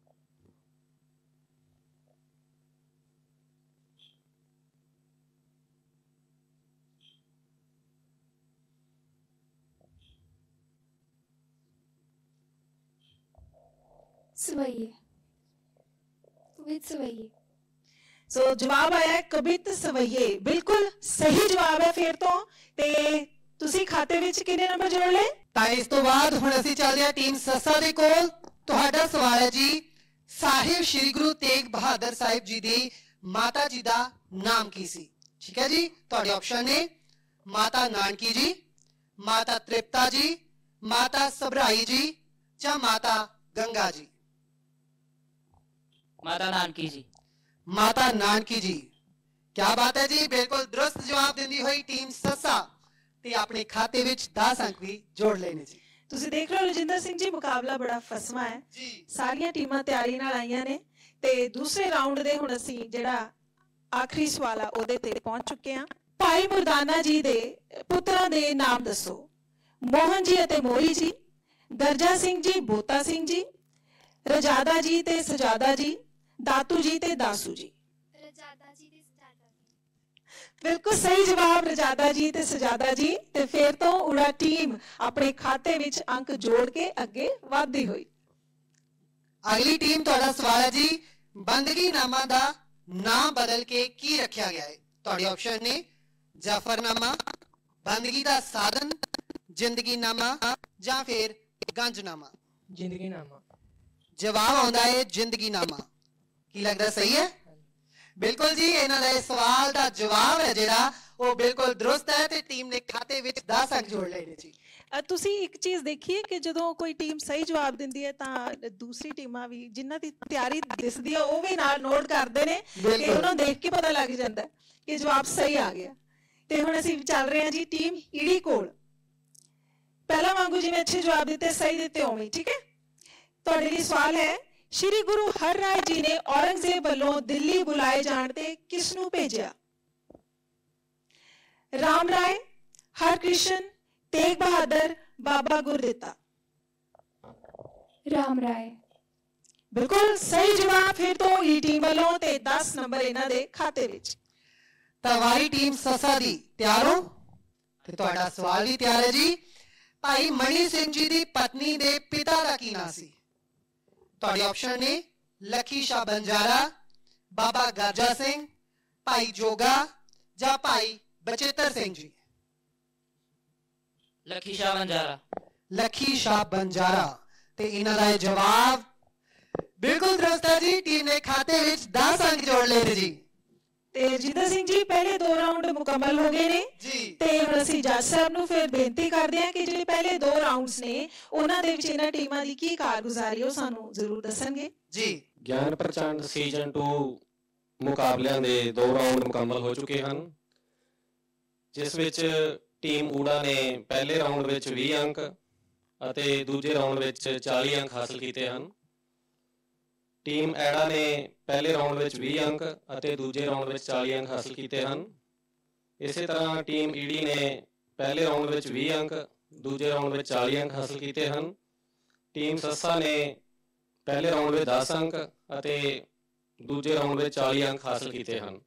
ਸਵਈਏ, ਵਿਦ ਸਵਈਏ। ਸੋ ਜਵਾਬ ਆਇਆ ਹੈ ਕਵਿਤ ਸਵਈਏ। ਬਿਲਕੁਲ ਸਹੀ ਜਵਾਬ ਹੈ। ਫਿਰ ਤੋਂ ਤੇ ਤੁਸੀਂ ਖਾਤੇ ਵਿੱਚ ਕਿੰਨੇ ਨੰਬਰ ਜੋੜ ਲਏ? ਤਾਂ ਇਸ ਤੋਂ ਬਾਅਦ ਹੁਣ ਅਸੀਂ ਚੱਲਦੇ ਹਾਂ ਟੀਮ ਸੱਸਾ ਦੇ ਕੋਲ। ਤੁਹਾਡਾ ਸਵਾਲ ਹੈ ਜੀ, ਸਾਹਿਬ ਸ੍ਰੀ ਗੁਰੂ ਤੇਗ ਬਹਾਦਰ ਸਾਹਿਬ ਜੀ ਦੀ ਮਾਤਾ ਜੀ ਦਾ ਨਾਮ ਕੀ ਸੀ? ਠੀਕ ਹੈ ਜੀ, ਤੁਹਾਡੇ ਆਪਸ਼ਨ ਨੇ ਮਾਤਾ ਨਾਨਕੀ ਜੀ, ਮਾਤਾ ਤ੍ਰਿਪਤਾ ਜੀ, ਮਾਤਾ ਸਭਰਾਈ ਜੀ ਜਾਂ ਮਾਤਾ ਗੰਗਾ ਜੀ। ਮਾਤਾ ਨਾਨਕੀ ਜੀ। ਮਾਤਾ ਨਾਨਕੀ ਜੀ, क्या बात है जी। बिल्कुल दुरुस्त जवाब देंदी हुई टीम ससा ते अपने खाते विच दस अंक भी जोड़ लेने जी। ਤੁਸੀਂ ਦੇਖ ਰਹੇ ਹੋ ਰਜਿੰਦਰ ਸਿੰਘ ਜੀ, ਮੁਕਾਬਲਾ ਬੜਾ ਫਸਵਾ ਹੈ जी ਸਾਰੀਆਂ ਟੀਮਾਂ ਤਿਆਰੀ ਨਾਲ ਆਈਆਂ ਨੇ ਤੇ ਦੂਸਰੇ ਰਾਉਂਡ ਦੇ ਹੁਣ ਅਸੀਂ ਜਿਹੜਾ ਆਖਰੀ ਸਵਾਲ ਆ ਉਹਦੇ ਤੇ ਪਹੁੰਚ ਚੁੱਕੇ ਹਾਂ। ਭਾਈ ਮੁਰਦਾਨਾ ਜੀ ਦੇ ਪੁੱਤਰਾਂ ਦੇ ਨਾਮ ਦੱਸੋ। ਮੋਹਨ ਜੀ ਅਤੇ ਮੋਰੀ ਜੀ, ਗਰਜਾ ਸਿੰਘ ਜੀ, ਬੋਤਾ ਸਿੰਘ ਜੀ, ਰਜਾਦਾ ਜੀ ਤੇ ਸਜਾਦਾ ਜੀ, ਦਾਤੂ ਜੀ ਤੇ ਦਾਸੂ ਜੀ। ਰਜਾਦਾ ਜੀ ਤੇ ਸਜਾਦਾ ਜੀ। ਬਿਲਕੁਲ ਸਹੀ ਜਵਾਬ ਰਜਾਦਾ ਜੀ ਤੇ ਸਜਾਦਾ ਜੀ। ਤੇ ਫਿਰ ਤੋਂ ਉੜਾ ਟੀਮ ਆਪਣੇ ਖਾਤੇ ਵਿੱਚ ਅੰਕ ਜੋੜ ਕੇ ਅੱਗੇ ਵਧਦੀ ਹੋਈ। अगली टीम ਤੁਹਾਡਾ ਸਵਾਲ ਹੈ ਜੀ, ਬੰਦਗੀ ਨਾਮਾ ਦਾ ਨਾਮ ਬਦਲ ਕੇ ਕੀ ਰੱਖਿਆ ਗਿਆ ਹੈ? ਤੁਹਾਡੇ ਆਪਸ਼ਨ ਨੇ ਜਾਫਰਨਾਮਾ, ਬੰਦਗੀ ਦਾ ਸਾਧਨ, ਜ਼ਿੰਦਗੀ ਨਾਮਾ ਜਾਂ ਫਿਰ ਗੰਜਨਾਮਾ। ਜ਼ਿੰਦਗੀ ਨਾਮਾ। ਜਵਾਬ ਆਉਂਦਾ ਹੈ ਜ਼ਿੰਦਗੀ ਨਾਮਾ। ਕੀ ਲੱਗਦਾ ਸਹੀ ਹੈ? ਬਿਲਕੁਲ ਜੀ, ਇਹਨਾਂ ਦਾ ਇਹ ਸਵਾਲ ਦਾ ਜਵਾਬ ਹੈ ਜਿਹੜਾ ਉਹ ਬਿਲਕੁਲ ਦਰੁਸਤ ਹੈ ਤੇ ਟੀਮ ਨੇ ਖਾਤੇ ਵਿੱਚ ਦਸ ਅੰਕ ਜੋੜ ਲਏ ਨੇ ਜੀ। ਅ, ਤੁਸੀਂ ਇੱਕ ਚੀਜ਼ ਦੇਖੀਏ ਕਿ ਜਦੋਂ ਕੋਈ ਟੀਮ ਸਹੀ ਜਵਾਬ ਦਿੰਦੀ ਹੈ ਤਾਂ ਦੂਸਰੀ ਟੀਮਾਂ ਵੀ ਜਿਨ੍ਹਾਂ ਦੀ ਤਿਆਰੀ ਦਿਸਦੀ ਹੈ ਉਹ ਵੀ ਨਾਲ ਨੋਟ ਕਰਦੇ ਨੇ ਕਿ ਬਿਲਕੁਲ। ਉਹਨਾਂ ਨੂੰ ਦੇਖ ਕੇ ਪਤਾ ਲੱਗ ਜਾਂਦਾ ਹੈ ਕਿ ਜਵਾਬ ਸਹੀ ਆ ਗਿਆ। ਤੇ ਹੁਣ ਅਸੀਂ ਚੱਲ ਰਹੇ ਹਾਂ ਜੀ ਟੀਮ ਈੜੀ ਕੋਲ। ਪਹਿਲਾਂ ਵਾਂਗੂ ਜਿਵੇਂ ਅੱਛੇ ਜਵਾਬ ਦਿੱਤੇ, ਸਹੀ ਦਿੱਤੇ ਉਵੇਂ, ਠੀਕ ਹੈ। ਤੁਹਾਡੇ ਲਈ ਸਵਾਲ ਹੈ, ਸ਼੍ਰੀ ਗੁਰੂ ਹਰ ਰਾਏ ਜੀ ਨੇ ਔਰੰਗਜ਼ੇਬ ਵੱਲੋਂ ਦਿੱਲੀ ਬੁਲਾਏ ਜਾਣ ਤੇ ਕਿਸ ਨੂੰ ਭੇਜਿਆ? ਰਾਮ ਰਾਏ, ਹਰਕ੍ਰਿਸ਼ਨ, ਤੇਗ ਬਹਾਦਰ, ਬਾਬਾ ਗੁਰਦਿੱਤਾ। ਰਾਮ ਰਾਏ। ਬਿਲਕੁਲ ਸਹੀ ਜਵਾਬ ਫਿਰ ਤੋਂ ਈ ਟੀਮ ਵੱਲੋਂ ਤੇ ਦਸ ਨੰਬਰ ਇਹਨਾਂ ਦੇ ਖਾਤੇ ਵਿੱਚ। ਤਵਾਰੀ ਟੀਮ ਸਸਾ ਦੀ ਤਿਆਰ ਹੋ ਤੇ ਤੁਹਾਡਾ ਸਵਾਲ ਵੀ ਤਿਆਰ ਹੈ ਜੀ। ਭਾਈ ਮਣੀ ਸਿੰਘ ਜੀ ਦੀ ਪਤਨੀ ਦੇ ਪਿਤਾ ਦਾ ਕੀ ਨਾਮ ਸੀ? ਤੁਹਾਡੇ ਆਪਸ਼ਨ ਨੇ ਲੱਖੀ ਸ਼ਾਹ ਬੰਜਾਰਾ, ਬਾਬਾ ਗਰਜਾ ਸਿੰਘ, ਭਾਈ ਜੋਗਾ ਜਾਂ ਭਾਈ ਬਚੇਤਰ ਸਿੰਘ ਜੀ। ਲੱਖੀ ਸ਼ਾਹ ਬੰਜਾਰਾ। ਲੱਖੀ ਸ਼ਾਹ ਬੰਜਾਰਾ ਤੇ ਇਹਨਾਂ ਦਾ ਇਹ ਜਵਾਬ ਬਿਲਕੁਲ ਦਰੁਸਤ ਹੈ ਜੀ। ਟੀਮ ਨੇ ਖਾਤੇ ਵਿੱਚ ਦਸ ਅੰਕ ਜੋੜ ਲਏ ਨੇ ਜੀ। ਤੇ ਰਜਿੰਦਰ ਸਿੰਘ ਜੀ, ਪਹਿਲੇ ਦੋ ਰਾਉਂਡ ਮੁਕੰਮਲ ਹੋ ਗਏ ਨੇ ਜੀ ਤੇ ਹੁਣ ਅਸੀਂ ਜੱਜ ਸਾਹਿਬ ਨੂੰ ਫਿਰ ਬੇਨਤੀ ਕਰਦੇ ਹਾਂ ਕਿ ਜਿਹੜੇ ਪਹਿਲੇ ਦੋ ਰਾਉਂਡਸ ਨੇ ਉਹਨਾਂ ਦੇ ਵਿੱਚ ਇਹਨਾਂ ਟੀਮਾਂ ਦੀ ਕੀ ਕਾਰਗੁਜ਼ਾਰੀ ਉਹ ਸਾਨੂੰ ਜ਼ਰੂਰ ਦੱਸਣਗੇ। ਜੀ ਗਿਆਨ ਪ੍ਰਚੰਡ ਸੀਜ਼ਨ ਟੂ ਮੁਕਾਬਲਿਆਂ ਦੇ ਦੋ ਰਾਊਂਡ ਮੁਕੰਮਲ ਹੋ ਚੁੱਕੇ ਹਨ, ਜਿਸ ਵਿੱਚ ਟੀਮ ਊੜਾ ਨੇ ਪਹਿਲੇ ਰਾਊਂਡ ਵਿੱਚ ਵੀਹ ਅੰਕ ਅਤੇ ਦੂਜੇ ਰਾਊਂਡ ਵਿੱਚ ਚਾਲੀ ਅੰਕ ਹਾਸਲ ਕੀਤੇ ਹਨ। ਟੀਮ ਐੜਾ ਨੇ ਪਹਿਲੇ ਰਾਊਂਡ ਵਿੱਚ ਵੀਹ ਅੰਕ ਅਤੇ ਦੂਜੇ ਰਾਊਂਡ ਵਿੱਚ ਚਾਲੀ ਅੰਕ ਹਾਸਲ ਕੀਤੇ ਹਨ। ਇਸੇ ਤਰ੍ਹਾਂ ਟੀਮ ਈੜੀ ਨੇ ਪਹਿਲੇ ਰਾਊਂਡ ਵਿੱਚ ਵੀਹ ਅੰਕ, ਦੂਜੇ ਰਾਊਂਡ ਵਿੱਚ ਚਾਲੀ ਅੰਕ ਹਾਸਲ ਕੀਤੇ ਹਨ। ਟੀਮ ਸੱਸਾ ਨੇ ਪਹਿਲੇ ਰਾਊਂਡ ਵਿੱਚ ਦਸ ਅੰਕ ਅਤੇ ਦੂਜੇ ਰਾਊਂਡ ਵਿੱਚ ਚਾਲੀ ਅੰਕ ਹਾਸਲ ਕੀਤੇ ਹਨ।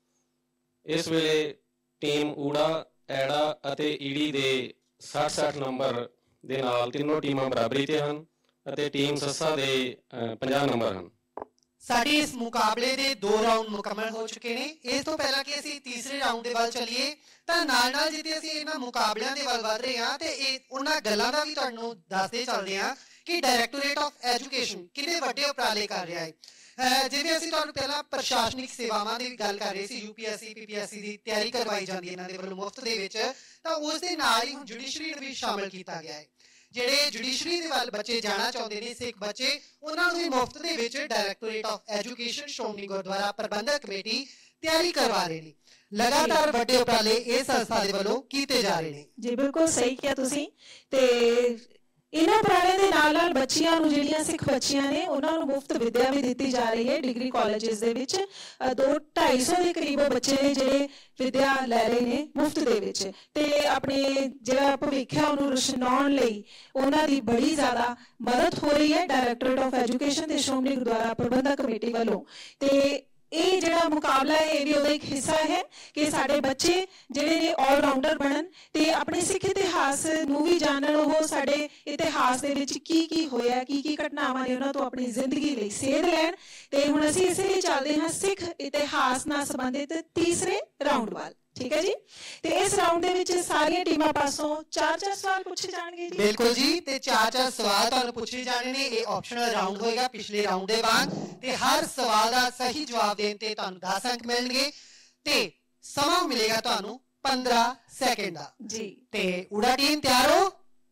ਇਸ ਵੇਲੇ ਟੀਮ ਊੜਾ, ਐੜਾ ਅਤੇ ਈੜੀ ਦੇ ਸੱਠ ਸੱਠ ਨੰਬਰ ਦੇ ਨਾਲ ਤਿੰਨੋਂ ਟੀਮਾਂ ਬਰਾਬਰੀ ਤੇ ਹਨ ਅਤੇ ਟੀਮ ਸੱਸਾ ਦੇ ਪੰਜਾਹ ਨੰਬਰ ਹਨ। ਸਾਡੇ ਇਸ ਮੁਕਾਬਲੇ ਦੇ ਦੋ ਰਾਊਂਡ ਮੁਕੰਮਲ ਹੋ ਚੁੱਕੇ ਨੇ। ਇਸ ਤੋਂ ਪਹਿਲਾਂ ਕਿ ਅਸੀਂ ਤੀਸਰੇ ਰਾਊਂਡ ਦੇ ਵੱਲ ਚੱਲੀਏ ਤਾਂ ਨਾਲ ਨਾਲ ਜਿੱਥੇ ਅਸੀਂ ਇਹਨਾਂ ਮੁਕਾਬਲਿਆਂ ਦੇ ਵੱਲ ਵਧ ਰਹੇ ਹਾਂ ਤੇ ਇਹ ਉਹਨਾਂ ਗੱਲਾਂ ਦਾ ਵੀ ਤੁਹਾਨੂੰ ਦੱਸਦੇ ਚੱਲਦੇ ਹਾਂ ਕਿ ਡਾਇਰੈਕਟੋਰੇਟ ਆਫ ਐਜੂਕੇਸ਼ਨ ਕਿੰਨੇ ਵੱਡੇ ਉਪਰਾਲੇ ਕਰ ਰਿਹਾ ਹੈ। ਜਿਵੇਂ ਅਸੀਂ ਤੁਹਾਨੂੰ ਪਹਿਲਾਂ ਪ੍ਰਸ਼ਾਸਨਿਕ ਸੇਵਾਵਾਂ ਦੀ ਗੱਲ ਕਰ ਰਹੇ ਸੀ, ਯੂਪੀਐਸਸੀ ਪੀਪੀਐਸਸੀ ਦੀ ਤਿਆਰੀ ਕਰਵਾਈ ਜਾਂਦੀ ਹੈ ਇਹਨਾਂ ਦੇ ਵੱਲੋਂ ਮੁਫਤ ਦੇ ਵਿੱਚ, ਤਾਂ ਉਸ ਦੇ ਨਾਲ ਹੀ ਹੁਣ ਜੁਡੀਸ਼ਰੀ ਨੂੰ ਵੀ ਸ਼ਾਮਲ ਕੀਤਾ ਗਿਆ ਹੈ। ਜਿਹੜੇ ਜੁਡੀਸ਼ਰੀ ਦੇ ਵੱਲ ਬੱਚੇ ਜਾਣਾ ਚਾਹੁੰਦੇ ਨੇ, ਸਿੱਖ ਬੱਚੇ, ਉਹਨਾਂ ਨੂੰ ਵੀ ਮੁਫਤ ਦੇ ਵਿੱਚ directorate of education Shiromani Gurdwara Parbandhak committee ਤਿਆਰੀ ਕਰਵਾ ਰਹੇ ਨੇ। ਲਗਾਤਾਰ ਵੱਡੇ ਉਪਰਾਲੇ ਇਸ ਸੰਸਥਾ ਦੇ ਵੱਲੋਂ ਕੀਤੇ ਜਾ ਰਹੇ ਨੇ। ਜੀ ਬਿਲਕੁਲ ਸਹੀ ਕਿਹਾ ਤੁਸੀਂ। ਤੇ ਇਹਨਾਂ ਉਪਰਾਲੇ ਦੇ ਨਾਲ ਨਾਲ ਬੱਚੀਆਂ ਨੂੰ, ਜਿਹੜੀਆਂ ਸਿੱਖ ਬੱਚੀਆਂ ਨੇ, ਉਹਨਾਂ ਨੂੰ ਮੁਫਤ ਵਿੱਦਿਆ ਵੀ ਦਿੱਤੀ ਜਾ ਰਹੀ ਹੈ। ਡਿਗਰੀ ਕਾਲਜਸ ਦੇ ਵਿੱਚ ਦੋ ਢਾਈ ਸੌ ਦੇ ਕਰੀਬ ਬੱਚੇ ਨੇ ਜਿਹੜੇ ਵਿੱਦਿਆ ਲੈ ਰਹੇ ਨੇ ਮੁਫਤ ਦੇ ਵਿੱਚ, ਤੇ ਆਪਣੇ ਜਿਹੜਾ ਭਵਿੱਖ ਹੈ ਉਹਨੂੰ ਰੁਸ਼ਨਾਉਣ ਲਈ ਉਹਨਾਂ ਦੀ ਬੜੀ ਜ਼ਿਆਦਾ ਮਦਦ ਹੋ ਰਹੀ ਹੈ ਡਾਇਰੈਕਟੋਰੇਟ ਆਫ ਐਜੂਕੇਸ਼ਨ ਤੇ ਸ਼੍ਰੋਮਣੀ ਗੁਰਦੁਆਰਾ ਪ੍ਰਬੰਧਕ ਕਮੇਟੀ ਵੱਲੋਂ। ਤੇ ਇਹ ਜਿਹੜਾ ਮੁਕਾਬਲਾ ਹੈ ਇਹ ਵੀ ਉਹਦਾ ਇੱਕ ਹਿੱਸਾ ਹੈ ਕਿ ਸਾਡੇ ਬੱਚੇ ਜਿਹੜੇ ਨੇ ਆਲ ਰਾਊਂਡਰ ਬਣਨ ਤੇ ਆਪਣੇ ਸਿੱਖ ਇਤਿਹਾਸ ਨੂੰ ਵੀ ਜਾਣਨ, ਉਹ ਸਾਡੇ ਇਤਿਹਾਸ ਦੇ ਵਿੱਚ ਕੀ ਕੀ ਹੋਇਆ, ਕੀ ਕੀ ਘਟਨਾਵਾਂ ਨੇ, ਉਹਨਾਂ ਤੋਂ ਆਪਣੀ ਜ਼ਿੰਦਗੀ ਲਈ ਸੇਧ ਲੈਣ। ਤੇ ਹੁਣ ਅਸੀਂ ਇਸੇ ਲਈ ਚੱਲਦੇ ਹਾਂ ਸਿੱਖ ਇਤਿਹਾਸ ਨਾਲ ਸੰਬੰਧਿਤ ਤੀਸਰੇ ਰਾਊਂਡ ਵੱਲ। ਠੀਕ ਹੈ ਜੀ। ਤੇ ਇਸ ਰਾਊਂਡ ਦੇ ਵਿੱਚ ਸਾਰੀਆਂ ਟੀਮਾਂ ਪਾਸੋਂ ਚਾਰ ਚਾਰ ਸਵਾਲ ਪੁੱਛੇ ਜਾਣਗੇ ਜੀ। ਬਿਲਕੁਲ ਜੀ, ਤੇ ਚਾਰ ਚਾਰ ਸਵਾਲ ਤੁਹਾਨੂੰ ਪੁੱਛੇ ਜਾਣੇ ਨੇ। ਇਹ ਆਪਸ਼ਨਲ ਰਾਊਂਡ ਹੋਏਗਾ ਪਿਛਲੇ ਰਾਊਂਡ ਦੇ ਵਾਂਗ, ਤੇ ਹਰ ਸਵਾਲ ਦਾ ਸਹੀ ਜਵਾਬ ਦੇਣ ਤੇ ਤੁਹਾਨੂੰ ਦਸ ਅੰਕ ਮਿਲਣਗੇ ਤੇ ਸਮਾਂ ਮਿਲੇਗਾ ਤੁਹਾਨੂੰ ਪੰਦਰਾਂ ਸੈਕਿੰਡ ਦਾ ਜੀ। ਤੇ ਊੜਾ ਟੀਮ ਤਿਆਰ ਹੋ?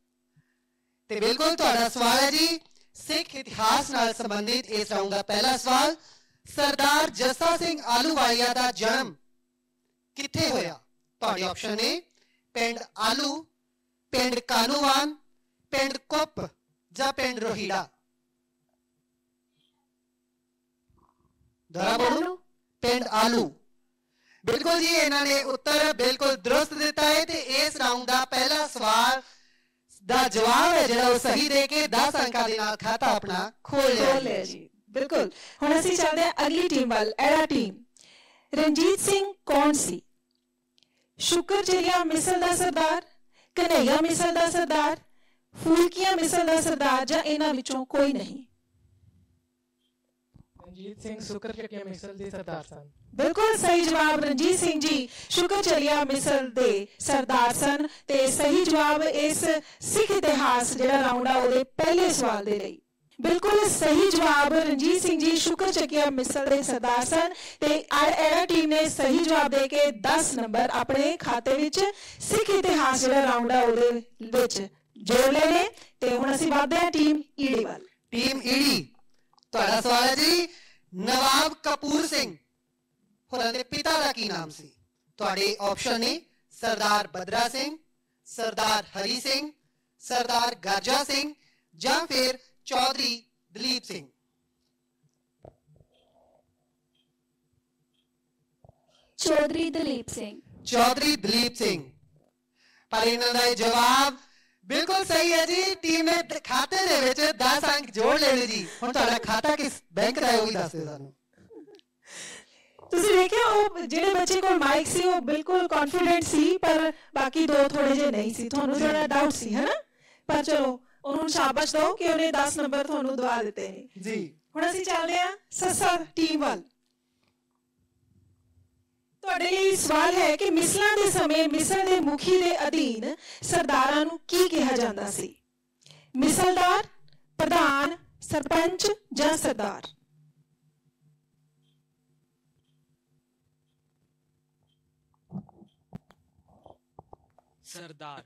ਤੇ ਬਿਲਕੁਲ ਤੁਹਾਡਾ ਸਵਾਲ ਹੈ ਜੀ ਸਿੱਖ ਇਤਿਹਾਸ ਨਾਲ ਸੰਬੰਧਿਤ। ਇਸ ਰਾਊਂਡ ਦਾ ਪਹਿਲਾ ਸਵਾਲ, ਸਰਦਾਰ ਜੱਸਾ ਸਿੰਘ ਆਹਲੂਵਾਲੀਆ ਦਾ ਜਨਮ ਕਿੱਥੇ ਹੋਇਆ? ਤੁਹਾਡੇ ਆਪਸ਼ਨ ਨੇ ਪਿੰਡ ਆਲੂ, ਪਿੰਡ ਕਾਨੂੰਵਾਨ, ਪਿੰਡ ਕੁੱਪ ਜਾਂ ਪਿੰਡ ਰੋਹੀੜਾ। ਦੁਬਾਰਾ ਬੋਲੋ, ਪਿੰਡ ਆਲੂ। ਬਿਲਕੁਲ ਜੀ, ਇਹਨਾਂ ਨੇ ਉੱਤਰ ਬਿਲਕੁਲ ਦਰੁਸਤ ਦਿੱਤਾ ਹੈ ਤੇ ਇਸ ਰਾਊਂਡ ਦਾ ਪਹਿਲਾ ਸਵਾਲ ਦਾ ਜਵਾਬ ਹੈ ਜਿਹੜਾ ਉਹ ਸਹੀ ਦੇ ਕੇ ਦਸ ਅੰਕਾਂ ਦੇ ਨਾਲ ਖਾਤਾ ਆਪਣਾ ਖੋਲ ਲਿਆ ਜੀ। ਬਿਲਕੁਲ। ਹੁਣ ਅਸੀਂ ਚੱਲਦੇ ਹਾਂ ਅਗਲੀ ਟੀਮ ਵੱਲ, ਐੜਾ ਟੀਮ। ਰਣਜੀਤ ਸਿੰਘ ਕੌਣ ਸੀ? ਸ਼ੁਕਰਚਰਿਆ ਮਿਸਲ ਦਾ ਸਰਦਾਰ, ਕਨਈਆ ਮਿਸਲ ਦਾ ਸਰਦਾਰ, ਫੂਲਕੀਆਂ ਮਿਸਲ ਦਾ ਸਰਦਾਰ ਜਾਂ ਇਹਨਾਂ ਵਿੱਚੋਂ ਕੋਈ ਨਹੀਂ? ਰਣਜੀਤ ਸਿੰਘ ਸ਼ੁਕਰਚਰਿਆ ਮਿਸਲ ਦੇ ਸਰਦਾਰ ਸਨ। ਬਿਲਕੁਲ ਸਹੀ ਜਵਾਬ। ਰਣਜੀਤ ਸਿੰਘ ਜੀ ਸ਼ੁਕਰਚਰਿਆ ਮਿਸਲ ਦੇ ਸਰਦਾਰ ਸਨ। ਤੇ ਸਹੀ ਜਵਾਬ ਇਸ ਸਿੱਖ ਇਤਿਹਾਸ ਜਿਹੜਾ ਰਾਊਂਡ ਆ ਉਹਦੇ ਪਹਿਲੇ ਸਵਾਲ ਦੇ ਲਈ। ਬਿਲਕੁਲ ਸਹੀ ਜਵਾਬ, ਰਣਜੀਤ ਸਿੰਘ ਜੀ ਸ਼ੁਕਰਚਰਿਆ ਮਿਸਲ ਦੇ ਸਰਦਾਰ ਸਨ। ਤੇ ਐੜਾ ਟੀਮ ਨੇ ਸਹੀ ਜਵਾਬ ਦੇ ਕੇ ਦਸ ਨੰਬਰ ਆਪਣੇ ਖਾਤੇ ਵਿੱਚ ਸਿੱਖ ਇਤਿਹਾਸ ਜਿਹੜਾ ਰਾਊਂਡ ਆ ਉਹਦੇ ਵਿੱਚ ਜੋੜ ਲਏ ਨੇ। ਤੇ ਹੁਣ ਅਸੀਂ ਵਧਦੇ ਹਾਂ ਟੀਮ ਈੜੀ ਵੱਲ। ਟੀਮ ਈੜੀ, ਤੁਹਾਡਾ ਸਵਾਲ ਹੈ ਜੀ ਨਵਾਬ ਕਪੂਰ ਸਿੰਘ ਹੋਰਾਂ ਦੇ ਪਿਤਾ ਦਾ ਕੀ ਨਾਮ ਸੀ? ਤੁਹਾਡੇ ਆਪਸ਼ਨ ਨੇ ਸਰਦਾਰ ਬਦਰਾ ਸਿੰਘ, ਸਰਦਾਰ ਹਰੀ ਸਿੰਘ, ਸਰਦਾਰ ਗਰਜਾ ਸਿੰਘ ਜਾਂ ਫਿਰ ਚੌਧਰੀ ਦਲੀਪ ਸਿੰਘ। ਚੌਧਰੀ ਦਲੀਪ ਸਿੰਘ। ਚੌਧਰੀ ਦਲੀਪ ਸਿੰਘ। ਪਰ ਇਹਨਾਂ ਦਾ ਇਹ ਜਵਾਬ ਬਿਲਕੁਲ ਸਹੀ ਹੈ ਜੀ। ਟੀਮ ਨੇ ਖਾਤੇ ਦੇ ਵਿੱਚ ਦਸ ਅੰਕ ਜੋੜ ਲੈਣੇ ਜੀ। ਹੁਣ ਤੁਹਾਡਾ ਖਾਤਾ ਕਿਸ ਬੈਂਕ ਦਾ ਹੈ ਉਹ ਵੀ ਦੱਸ ਦਿਓ ਸਾਨੂੰ। ਤੁਸੀਂ ਦੇਖਿਆ ਉਹ ਜਿਹੜੇ ਬੱਚੇ ਕੋਲ ਮਾਈਕ ਸੀ ਉਹ ਬਿਲਕੁਲ ਕੌਨਫੀਡੈਂਟ ਸੀ, ਪਰ ਬਾਕੀ ਦੋ ਥੋੜੇ ਜਿਹੇ ਨਹੀਂ ਸੀ। ਤੁਹਾਨੂੰ ਥੋੜਾ ਡਾਊਟ ਸੀ, ਹੈ ਨਾ? ਪਰ ਚਲੋ ਉਹਨੂੰ ਸ਼ਾਬਾਸ਼ ਦਿਓ ਕਿ ਉਹਨੇ ਦਸ ਨੰਬਰ ਤੁਹਾਨੂੰ ਦਵਾ ਦਿੱਤੇ ਨੇ ਜੀ। ਹੁਣ ਅਸੀਂ ਚੱਲਦੇ ਹਾਂ ਸੱਸਾ ਟੀਮ ਵੱਲ। ਤੁਹਾਡੇ ਲਈ ਸਵਾਲ ਹੈ ਕਿ ਮਿਸਲਾਂ ਦੇ ਸਮੇਂ ਮਿਸਲ ਦੇ ਮੁਖੀ ਦੇ ਅਧੀਨ ਸਰਦਾਰਾਂ ਨੂੰ ਕੀ ਕਿਹਾ ਜਾਂਦਾ ਸੀ? ਮਿਸਲਦਾਰ, ਪ੍ਰਧਾਨ, ਸਰਪੰਚ ਜਾਂ ਸਰਦਾਰ? ਸਰਦਾਰ।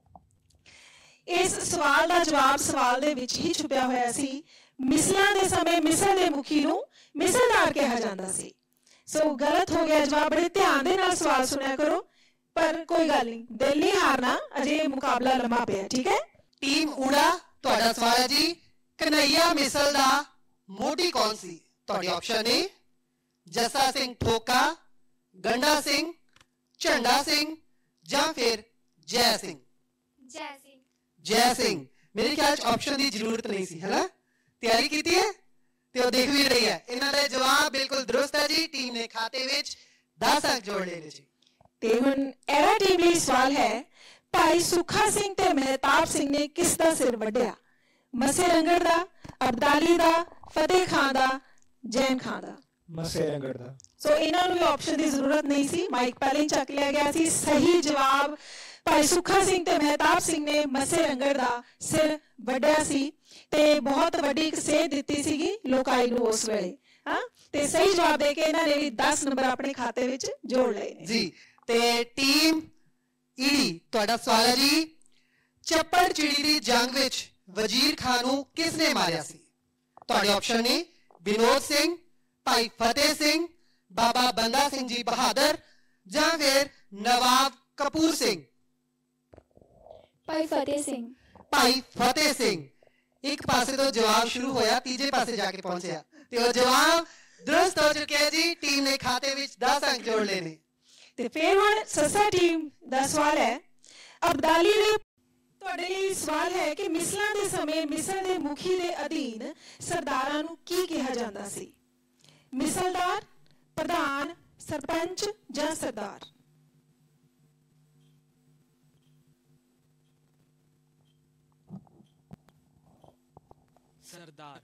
ਇਸ ਸਵਾਲ ਦਾ ਜਵਾਬ ਸਵਾਲ ਦੇ ਵਿੱਚ ਹੀ ਛੁਪਿਆ ਹੋਇਆ ਸੀ। ਮਿਸਲਾਂ ਦੇ ਸਮੇਂ ਮਿਸਲ ਦੇ ਮੁਖੀ ਨੂੰ ਮਿਸਲਦਾਰ ਕਿਹਾ ਜਾਂਦਾ ਸੀ। ਸੋ ਗਲਤ ਹੋ ਗਿਆ ਜਵਾਬ। ਬੜੇ ਧਿਆਨ ਦੇ ਨਾਲ ਸਵਾਲ ਸੁਣਿਆ ਕਰੋ, ਪਰ ਕੋਈ ਗੱਲ ਨਹੀਂ, ਦਿਲ ਨਹੀਂ ਹਾਰਨਾ, ਅਜੇ ਮੁਕਾਬਲਾ ਲੰਮਾ ਪਿਆ। ਠੀਕ ਹੈ। ਟੀਮ ਊੜਾ ਤੁਹਾਡਾ ਸਵਾਲ ਹੈ ਜੀ, ਕਨਈਆ ਮਿਸਲ ਦਾ ਮੋਢੀ ਕੌਣ ਸੀ? ਤੁਹਾਡੇ ਆਪਸ਼ਨ ਨੇ ਜੱਸਾ ਸਿੰਘ ਠੋਕਾ, ਗੰਡਾ ਸਿੰਘ, ਝੰਡਾ ਸਿੰਘ ਜਾਂ ਫਿਰ ਜੈ ਸਿੰਘ। ਜੈ ਸਿੰਘ। ਜੈ ਸਿੰਘ। ਮੇਰੇ ਖਿਆਲ ਚ ਆਪਸ਼ਨ ਦੀ ਜ਼ਰੂਰਤ ਨਹੀਂ ਸੀ, ਹੈਨਾ? ਤਿਆਰੀ ਕੀਤੀ ਹੈ ਤੇ ਉਹ ਦੇਖ ਵੀ ਰਹੀ ਹੈ। ਇਹਨਾਂ ਦਾ ਜਵਾਬ ਬਿਲਕੁਲ ਦਰੁਸਤ ਹੈ ਜੀ। ਟੀਮ ਨੇ ਖਾਤੇ ਵਿੱਚ ਦਸ ਅੰਕ ਜੋੜ ਲਏ ਨੇ ਜੀ। ਤੇ ਹੁਣ ਐਰਾ ਟੀਮ ਲਈ ਸਵਾਲ ਹੈ, ਭਾਈ ਸੁੱਖਾ ਸਿੰਘ ਤੇ ਮਹਿਤਾਬ ਸਿੰਘ ਨੇ ਕਿਸ ਦਾ ਸਿਰ ਵੱਢਿਆ? ਮਸੇ ਰੰਗੜ ਦਾ, ਅਬਦਾਲੀ ਦਾ, ਫਤਿਹ ਖਾਨ ਦਾ, ਜੈਨ ਖਾਨ ਦਾ। ਮਸੇ ਰੰਗੜ ਦਾ। ਸੋ ਇਹਨਾਂ ਨੂੰ ਵੀ ਆਪਸ਼ਨ ਦੀ ਜ਼ਰੂਰਤ ਨਹੀਂ ਸੀ, ਮਾਈਕ ਪਹਿਲਾਂ ਹੀ ਚੱਕ ਲਿਆ ਗਿਆ ਸੀ। ਸਹੀ ਜਵਾਬ, ਭਾਈ ਸੁੱਖਾ ਸਿੰਘ ਤੇ ਮਹਿਤਾਬ ਸਿੰਘ ਨੇ ਮਸੇ ਰੰਗੜ ਦਾ ਸਿਰ ਵੱਢਿਆ ਸੀ ਤੇ ਬਹੁਤ ਵੱਡੀ ਇੱਕ ਸੇਧ ਦਿੱਤੀ ਸੀਗੀ ਲੋਕਾਈ ਨੂੰ ਉਸ ਵੇਲੇ। ਹਾਂ, ਤੇ ਸਹੀ ਜਵਾਬ ਦੇ ਕੇ ਇਹਨਾਂ ਨੇ ਵੀ ਦਸ ਨੰਬਰ ਆਪਣੇ ਖਾਤੇ ਵਿੱਚ ਜੋੜ ਲਏ ਨੇ ਜੀ। ਤੇ ਟੀਮ ਈੜੀ ਤੁਹਾਡਾ ਸਵਾਲ ਹੈ ਜੀ, ਚੱਪੜ ਚਿੜੀ ਦੀ ਜੰਗ ਵਿੱਚ ਵਜ਼ੀਰ ਖਾਨ ਨੂੰ ਕਿਸ ਨੇ ਮਾਰਿਆ ਸੀ? ਤੁਹਾਡੇ ਆਪਸ਼ਨ ਨੇ ਵਿਨੋਦ ਸਿੰਘ, ਭਾਈ ਫਤਿਹ ਸਿੰਘ, ਬਾਬਾ ਬੰਦਾ ਸਿੰਘ ਜੀ ਬਹਾਦਰ ਜਾਂ ਫਿਰ ਨਵਾਬ ਕਪੂਰ ਸਿੰਘ। ਭਾਈ ਫਤਿਹ ਸਿੰਘ। ਭਾਈ ਫਤਿਹ ਸਿੰਘ। ਇੱਕ ਪਾਸੇ ਤੋਂ ਜਵਾਬ ਸ਼ੁਰੂ ਹੋਇਆ, ਤੀਜੇ ਪਾਸੇ ਜਾ ਕੇ ਪਹੁੰਚਿਆ ਤੇ ਉਹ ਜਵਾਬ ਦਰੁਸਤ ਹੋ ਚੁੱਕਿਆ ਹੈ ਜੀ। ਟੀਮ ਨੇ ਖਾਤੇ ਵਿੱਚ ਦਸ ਅੰਕ ਜੋੜ ਲਏ ਨੇ। ਤੇ ਫਿਰ ਹੁਣ ਸੱਸਾ ਟੀਮ ਦਾ ਸਵਾਲ ਹੈ, ਅਬਦਾਲੀ ਦੇ ਤੁਹਾਡੇ ਲਈ ਸਵਾਲ ਹੈ ਕਿ ਮਿਸਲਾਂ ਦੇ ਸਮੇਂ ਮਿਸਲ ਦੇ ਮੁਖੀ ਦੇ ਅਧੀਨ ਸਰਦਾਰਾਂ ਨੂੰ ਕੀ ਕਿਹਾ ਜਾਂਦਾ ਸੀ? ਮਿਸਲਦਾਰ, ਪ੍ਰਧਾਨ, ਸਰਪੰਚ ਜਾਂ ਸਰਦਾਰ? ਸਰਦਾਰ।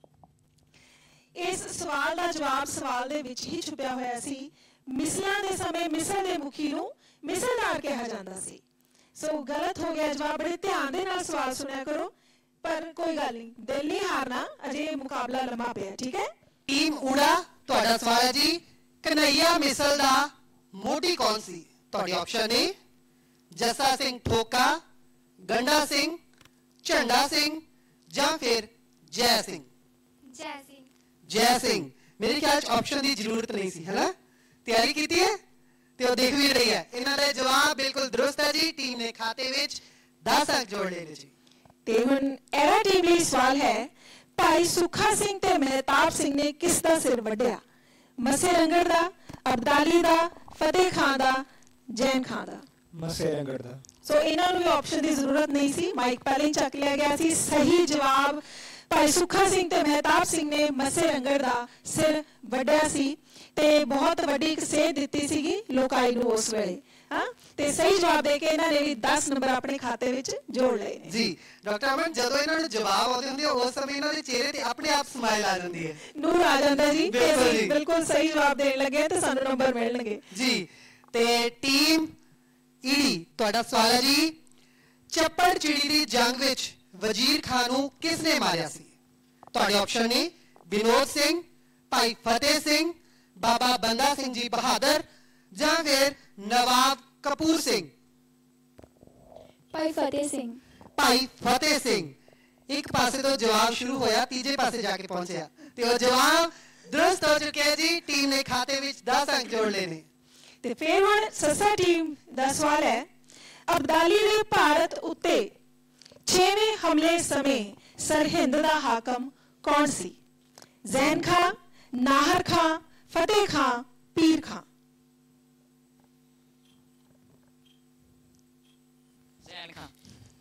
ਇਸ ਸਵਾਲ ਦਾ ਜਵਾਬ ਸਵਾਲ ਦੇ ਵਿੱਚ ਹੀ ਛੁਪਿਆ ਹੋਇਆ ਸੀ। ਮਿਸਲਾਂ ਦੇ ਸਮੇਂ ਮਿਸਲ ਦੇ ਮੁਖੀ ਨੂੰ ਮਿਸਲਦਾਰ ਕਿਹਾ ਜਾਂਦਾ ਸੀ। ਸੋ ਗਲਤ ਹੋ ਗਿਆ ਜਵਾਬ। ਬੜੇ ਧਿਆਨ ਦੇ ਨਾਲ ਸਵਾਲ ਸੁਣਿਆ ਕਰੋ, ਪਰ ਕੋਈ ਗੱਲ ਨਹੀਂ, ਦਿਲ ਨਹੀਂ ਹਾਰਨਾ, ਅਜੇ ਮੁਕਾਬਲਾ ਲੰਮਾ ਪਿਆ। ਠੀਕ ਹੈ। ਟੀਮ ਊੜਾ ਤੁਹਾਡਾ ਸਵਾਲ ਹੈ ਜੀ, ਕਨਈਆ ਮਿਸਲ ਦਾ ਮੋਢੀ ਕੌਣ ਸੀ? ਤੁਹਾਡੇ ਆਪਸ਼ਨ ਨੇ ਜੱਸਾ ਸਿੰਘ ਠੋਕਾ, ਗੰਡਾ ਸਿੰਘ, ਝੰਡਾ ਸਿੰਘ ਜਾਂ ਫਿਰ ਜੈ ਸਿੰਘ। ਜੈ ਸਿੰਘ। ਜੈ ਸਿੰਘ। ਮੇਰੇ ਖਿਆਲ ਚ ਆਪਸ਼ਨ ਦੀ ਜ਼ਰੂਰਤ ਨਹੀਂ ਸੀ, ਹੈਨਾ? ਤਿਆਰੀ ਕੀਤੀ ਹੈ ਤੇ ਉਹ ਦੇਖ ਵੀ ਰਹੀ ਹੈ। ਇਹਨਾਂ ਦਾ ਜਵਾਬ ਬਿਲਕੁਲ ਦਰੁਸਤ ਹੈ ਜੀ। ਟੀਮ ਨੇ ਖਾਤੇ ਵਿੱਚ ਦਸ ਅੰਕ ਜੋੜ ਲਏ ਨੇ ਜੀ। ਤੇ ਹੁਣ ਐਰਾ ਟੀਮ ਲਈ ਸਵਾਲ ਹੈ, ਭਾਈ ਸੁੱਖਾ ਸਿੰਘ ਤੇ ਮਹਿਤਾਬ ਸਿੰਘ ਨੇ ਕਿਸ ਦਾ ਸਿਰ ਵੱਢਿਆ? ਮਸੇ ਰੰਗੜ ਦਾ, ਅਬਦਾਲੀ ਦਾ, ਫਤਿਹ ਖਾਨ ਦਾ, ਜੈਨ ਖਾਨ ਦਾ। ਮਸੇ ਰੰਗੜ ਦਾ। ਸੋ ਇਹਨਾਂ ਨੂੰ ਵੀ ਆਪਸ਼ਨ ਦੀ ਜ਼ਰੂਰਤ ਨਹੀਂ ਸੀ, ਮਾਈਕ ਪਹਿਲਾਂ ਹੀ ਚੱਕ ਲਿਆ ਗਿਆ ਸੀ। ਸਹੀ ਜਵਾਬ, ਭਾਈ ਸੁੱਖਾ ਸਿੰਘ ਤੇ ਮਹਿਤਾਬ ਸਿੰਘ ਨੇ ਮਸੇ ਰੰਗੜ ਦਾ ਸਿਰ ਵੱਢਿਆ ਸੀ ਤੇ ਬਹੁਤ ਵੱਡੀ ਇੱਕ ਸੇਧ ਦਿੱਤੀ ਸੀਗੀ ਲੋਕਾਈ ਨੂੰ ਉਸ ਵੇਲੇ। ਹਾਂ, ਤੇ ਸਹੀ ਜਵਾਬ ਦੇ ਕੇ ਇਹਨਾਂ ਨੇ ਵੀ ਦਸ ਨੰਬਰ ਆਪਣੇ ਖਾਤੇ ਵਿੱਚ ਜੋੜ ਲਏ ਨੇ ਜੀ। ਡਾਕਟਰ ਅਮਨ, ਜਦੋਂ ਇਹਨਾਂ ਨੂੰ ਜਵਾਬ ਆਉਂਦੇ ਹੁੰਦੇ ਉਸ ਸਮੇਂ ਇਹਨਾਂ ਦੇ ਚਿਹਰੇ ਤੇ ਆਪਣੇ ਆਪ ਸਮਾਈਲ ਆ ਜਾਂਦੀ ਹੈ, ਨੂਰ ਆ ਜਾਂਦਾ ਜੀ। ਬਿਲਕੁਲ ਜੀ। ਬਿਲਕੁਲ ਸਹੀ ਜਵਾਬ ਦੇਣ ਲੱਗੇ ਤੇ ਸਾਨੂੰ ਨੰਬਰ ਮਿਲਣਗੇ ਜੀ। ਤੇ ਟੀਮ ਈੜੀ ਤੁਹਾਡਾ ਸਵਾਲ ਹੈ ਜੀ, ਚੱਪੜ ਚਿੜੀ ਦੀ ਜੰਗ ਵਿੱਚ ਵਜ਼ੀਰ ਖਾਨ ਨੂੰ ਕਿਸ ਨੇ ਮਾਰਿਆ ਸੀ? ਤੁਹਾਡੇ ਆਪਸ਼ਨ ਨੇ ਵਿਨੋਦ ਸਿੰਘ, ਭਾਈ ਫਤਿਹ ਸਿੰਘ, ਬਾਬਾ ਬੰਦਾ ਸਿੰਘ ਜੀ ਬਹਾਦਰ ਜਾਂ ਫਿਰ ਨਵਾਬ ਕਪੂਰ ਸਿੰਘ। ਭਾਈ ਫਤਿਹ ਸਿੰਘ। ਭਾਈ ਫਤਿਹ ਸਿੰਘ। ਇੱਕ ਪਾਸੇ ਤੋਂ ਜਵਾਬ ਸ਼ੁਰੂ ਹੋਇਆ, ਤੀਜੇ ਪਾਸੇ ਜਾ ਕੇ ਪਹੁੰਚਿਆ ਤੇ ਉਹ ਜਵਾਬ ਦਰੁਸਤ ਹੋ ਚੁੱਕਿਆ ਹੈ ਜੀ। ਟੀਮ ਨੇ ਖਾਤੇ ਵਿੱਚ ਦਸ ਅੰਕ ਜੋੜ ਲਏ ਨੇ। ਤੇ ਫਿਰ ਹੁਣ ਸੱਸਾ ਟੀਮ ਦਾ ਸਵਾਲ ਹੈ, ਅਬਦਾਲੀ ਦੇ ਭਾਰਤ ਉੱਤੇ ਛੇਵੇਂ ਹਮਲੇ ਸਮੇਂ ਸਰਹਿੰਦ ਦਾ ਹਾਕਮ ਕੌਣ ਸੀ? ਜ਼ੈਨ ਖਾਂ, ਨਾਹਰ ਖਾਂ, ਫਤਿਹ ਖਾਂ, ਪੀਰ ਖਾਂ। ਜ਼ੈਨ ਖਾਨ।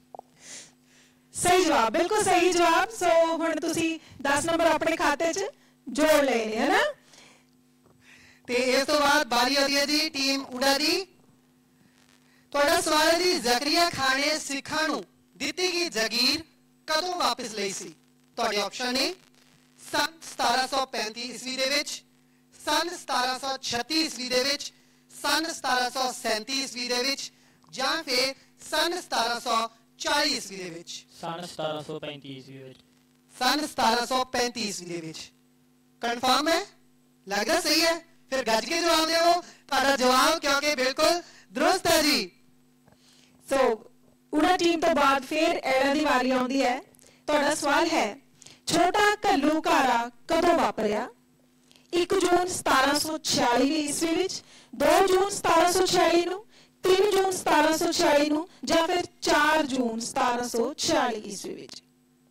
ਸਹੀ ਜਵਾਬ, ਬਿਲਕੁਲ ਸਹੀ ਜਵਾਬ। ਸੋ ਹੁਣ ਤੁਸੀਂ ਦਸ ਨੰਬਰ ਆਪਣੇ ਖਾਤੇ 'ਚ ਜੋੜ ਲਏ ਨੇ, ਹੈਨਾ? ਤੇ ਇਸ ਤੋਂ ਬਾਅਦ ਬਾਰੀ ਆਉਂਦੀ ਹੈ ਜੀ ਟੀਮ ਊੜਾ ਦੀ। ਤੁਹਾਡਾ ਸਵਾਲ ਹੈ ਜੀ, ਜ਼ਕਰੀਆ ਖਾਨ ਨੇ ਸਿੱਖਾਂ ਨੂੰ ਦਿੱਤੀ ਗਈ ਜ਼ਗੀਰ ਕਦੋਂ ਵਾਪਸ ਲਈ ਸੀ? ਤੁਹਾਡੇ ਆਪਸ਼ਨ ਨੇ ਸਨ ਸਤਾਰਾਂ ਸੌ ਪੈਂਤੀ ਈਸਵੀ ਦੇ ਵਿੱਚ, ਸਨ ਸਤਾਰਾਂ ਸੌ ਛੱਤੀ ਈਸਵੀ ਦੇ ਵਿੱਚ, ਸਨ ਸਤਾਰਾਂ ਸੌ ਸੈਂਤੀ ਈਸਵੀ ਦੇ ਵਿੱਚ ਜਾਂ ਫਿਰ ਸਨ ਸਤਾਰਾਂ ਸੌ ਚਾਲੀ ਈਸਵੀ ਦੇ ਵਿੱਚ। ਸਨ ਸਤਾਰਾਂ ਸੌ ਪੈਂਤੀ ਈਸਵੀ ਵਿੱਚ। ਸਨ ਸਤਾਰਾਂ ਸੌ ਪੈਂਤੀ ਈਸਵੀ ਦੇ ਵਿੱਚ। ਕਨਫਰਮ ਹੈ? ਲੱਗਦਾ ਸਹੀ ਹੈ? ਫਿਰ ਗੱਜ ਕੇ ਜਵਾਬ ਦਿਓ ਤੁਹਾਡਾ ਜਵਾਬ, ਕਿਉਂਕਿ ਬਿਲਕੁਲ ਦਰੁਸਤ ਹੈ ਜੀ। ਸੋ ਊੜਾ ਟੀਮ ਤੋਂ ਬਾਅਦ ਫਿਰ ਐਰਾ ਦੀ ਵਾਰੀ ਆਉਂਦੀ ਹੈ। ਤੁਹਾਡਾ ਸਵਾਲ ਹੈ, ਛੋਟਾ ਘੱਲੂਘਾਰਾ ਕਦੋਂ ਵਾਪਰਿਆ? ਇੱਕ ਜੂਨ ਸਤਾਰਾਂ ਸੌ ਛਿਆਲੀ ਈਸਵੀ ਵਿੱਚ, ਦੋ ਜੂਨ ਸਤਾਰਾਂ ਸੌ ਛਿਆਲੀ ਨੂੰ, ਤਿੰਨ ਜੂਨ ਸਤਾਰਾਂ ਸੌ ਛਿਆਲੀ ਨੂੰ, ਜਾਂ ਫਿਰ ਚਾਰ ਜੂਨ ਸਤਾਰਾਂ ਸੌ ਛਿਆਲੀ ਈਸਵੀ ਵਿੱਚ?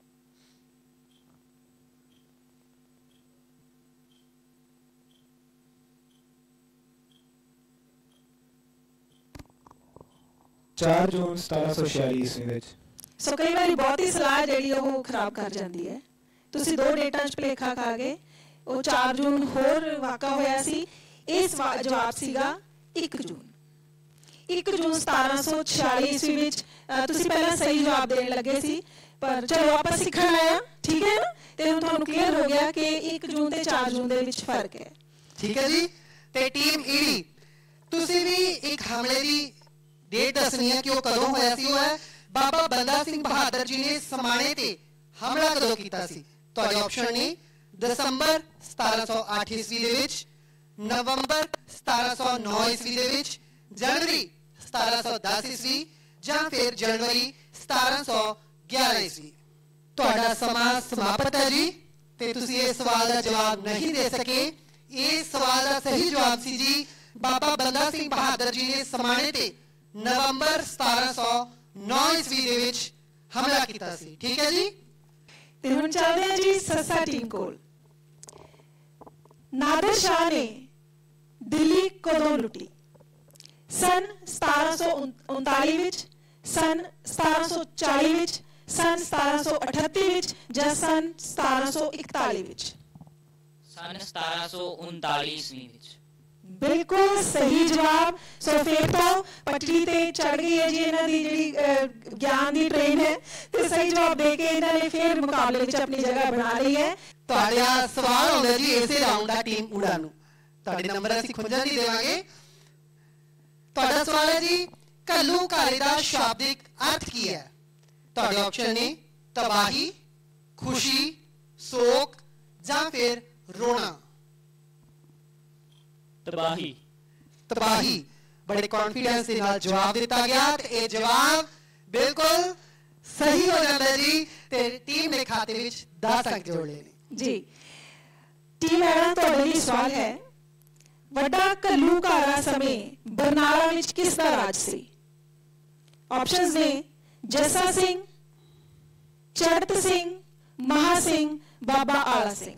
ਚਾਰ ਜੂਨ ਸਤਾਰਾਂ ਸੌ ਛਿਆਲੀ ਈਸਵੀ ਵਿੱਚ। ਸੋ ਕਈ ਵਾਰੀ ਬਹੁਤੀ ਸਲਾਹ ਜਿਹੜੀ ਉਹ ਖਰਾਬ ਕਰ ਜਾਂਦੀ ਹੈ। ਤੁਸੀਂ ਦੋ ਡੇਟਾਂ 'ਚ ਭੁਲੇਖਾ ਖਾ ਗਏ। ਉਹ ਚਾਰ ਜੂਨ ਹੋਰ ਵਾਕਾ ਹੋਇਆ ਸੀ। ਇਹ ਸਵਾ- ਜਵਾਬ ਸੀਗਾ ਇੱਕ ਜੂਨ। ਇੱਕ ਜੂਨ ਸਤਾਰਾਂ ਸੌ ਛਿਆਲੀ ਈਸਵੀ ਵਿੱਚ। ਅਹ ਤੁਸੀਂ ਪਹਿਲਾਂ ਸਹੀ ਜਵਾਬ ਦੇਣ ਲੱਗੇ ਸੀ, ਪਰ ਚਲੋ ਆਪਾਂ ਸਿੱਖਣ ਆਇਆ, ਠੀਕ ਹੈ ਨਾ? ਤੇ ਹੁਣ ਤੁਹਾਨੂੰ ਕਲੀਅਰ ਹੋ ਗਿਆ ਕਿ ਇੱਕ ਜੂਨ ਤੇ ਚਾਰ ਜੂਨ ਦੇ ਵਿੱਚ ਫਰਕ ਹੈ। ਠੀਕ ਹੈ ਜੀ। ਤੇ ਟੀਮ ਈਡੀ, ਤੁਸੀਂ ਵੀ ਇੱਕ ਹਮਲੇ ਦੀ ਡੇਟ ਦੱਸਣੀ ਹੈ ਕਿ ਉਹ ਕਦੋਂ ਹੋਇਆ ਸੀ। ਉਹ ਹੈ ਬਾਬਾ ਬੰਦਾ ਸਿੰਘ ਬਹਾਦਰ ਜੀ ਨੇ ਸਮਾਣੇ ਤੇ ਹਮਲਾ ਕਦੋਂ ਕੀਤਾ ਸੀ। ਤੁਹਾਡੇ ਆਪਸ਼ਨ ਨੇ ਦਸੰਬਰ ਸਤਾਰਾਂ ਸੌ ਅੱਠ ਈਸਵੀ ਦੇ ਵਿੱਚ, ਨਵੰਬਰ ਸਤਾਰਾਂ ਸੌ ਨੌ ਈਸਵੀ ਦੇ ਵਿੱਚ, ਜਨਵਰੀ ਸਤਾਰਾਂ ਸੌ ਦਸ ਈਸਵੀ, ਜਾਂ ਫਿਰ ਜਨਵਰੀ ਸਤਾਰਾਂ ਸੌ ਗਿਆਰਾਂ ਈਸਵੀ। ਤੁਹਾਡਾ ਸਮਾਂ ਸਮਾਪਤ ਹੈ ਜੀ, ਤੇ ਤੁਸੀਂ ਇਸ ਸਵਾਲ ਦਾ ਜਵਾਬ ਨਹੀਂ ਦੇ ਸਕੇ। ਇਸ ਸਵਾਲ ਦਾ ਸਹੀ ਜਵਾਬ ਸੀ ਜੀ ਬਾਬਾ ਬੰਦਾ ਸਿੰਘ ਬਹਾਦਰ ਜੀ ਨੇ ਸਮਾਣੇ ਤੇ ਨਵੰਬਰ ਸਤਾਰਾਂ ਸੌ ਨੌ ਈਸਵੀ ਦੇ ਵਿੱਚ ਹਮਲਾ ਕੀਤਾ ਸੀ। ਠੀਕ ਹੈ ਜੀ। ਤੇ ਹੁਣ ਚੱਲਦੇ ਹਾਂ ਜੀ ਸੱਸਾ ਟੀਮ ਕੋਲ। ਨਾਦਰ ਸ਼ਾਹ ਨੇ ਦਿੱਲੀ ਕਦੋਂ ਲੁੱਟੀ? ਸਨ ਸਤਾਰਾਂ ਸੌ ਉਨਤਾਲੀ ਵਿੱਚ, ਸਨ ਸਤਾਰਾਂ ਸੌ ਚਾਲੀ ਵਿੱਚ, ਸਨ ਸਤਾਰਾਂ ਸੌ ਅਠੱਤੀ ਵਿੱਚ, ਜਾਂ ਸਨ ਸਤਾਰਾਂ ਸੌ ਇਕਤਾਲੀ ਵਿੱਚ? ਸਨ ਸਤਾਰਾਂ ਸੌ ਉਨਤਾਲੀ ਈਸਵੀ ਵਿੱਚ। ਬਿਲਕੁਲ ਸਹੀ ਜਵਾਬ। ਸੋ ਫਿਰ ਤੋਂ ਪਟੜੀ ਤੇ ਚੜ ਗਈ ਹੈ ਜੀ ਇਹਨਾਂ ਦੀ ਜਿਹੜੀ ਗਿਆਨ ਦੀ ਟ੍ਰੇਨ ਹੈ, ਤੇ ਸਹੀ ਜਵਾਬ ਦੇ ਕੇ ਇਹਨਾਂ ਨੇ ਫਿਰ ਮੁਕਾਬਲੇ ਵਿੱਚ ਆਪਣੀ ਜਗ੍ਹਾ ਬਣਾ ਲਈ ਹੈ। ਤੁਹਾਡਾ ਸਵਾਲ ਆਉਂਦਾ ਜੀ ਇਸੇ ਰਾਉਂਡ ਦਾ ਟੀਮ ਊੜਾ ਨੂੰ। ਤੁਹਾਡੇ ਨੰਬਰ ਅਸੀਂ ਖੁੰਝਣ ਨਹੀਂ ਦੇਵਾਂਗੇ। ਤੁਹਾਡਾ ਸਵਾਲ ਹੈ ਜੀ ਘੱਲੂ ਘਾਰੇ ਦਾ ਸ਼ਾਬਦਿਕ ਅਰਥ ਕੀ ਹੈ। ਤੁਹਾਡੇ ਆਪਸ਼ਨ ਨੇ ਤਬਾਹੀ, ਖੁਸ਼ੀ, ਸੋਗ, ਜਾਂ ਫਿਰ ਰੋਣਾ। ਤਬਾਹੀ। ਤਬਾਹੀ। ਬੜੇ ਕੌਨਫੀਡੈਂਸ ਦੇ ਨਾਲ ਜਵਾਬ ਦਿੱਤਾ ਗਿਆ, ਤੇ ਇਹ ਜਵਾਬ ਬਿਲਕੁਲ ਸਹੀ ਹੋ ਜਾਂਦਾ ਜੀ, ਤੇ ਟੀਮ ਨੇ ਖਾਤੇ ਵਿੱਚ ਦਸ ਅੰਕ ਜੋੜ ਲਏ ਨੇ ਜੀ। ਟੀਮ ਐੜਾ ਤੁਹਾਡੇ ਲਈ ਸਵਾਲ ਹੈ, ਵੱਡਾ ਘੱਲੂ ਘਾਰਾ ਸਮੇਂ ਬਰਨਾਲਾ ਵਿੱਚ ਕਿਸ ਦਾ ਰਾਜ ਸੀ? ਆਪਸ਼ਨਸ ਨੇ ਜੱਸਾ ਸਿੰਘ, ਚੜਤ ਸਿੰਘ, ਮਹਾ ਸਿੰਘ, ਬਾਬਾ ਆਲਾ ਸਿੰਘ।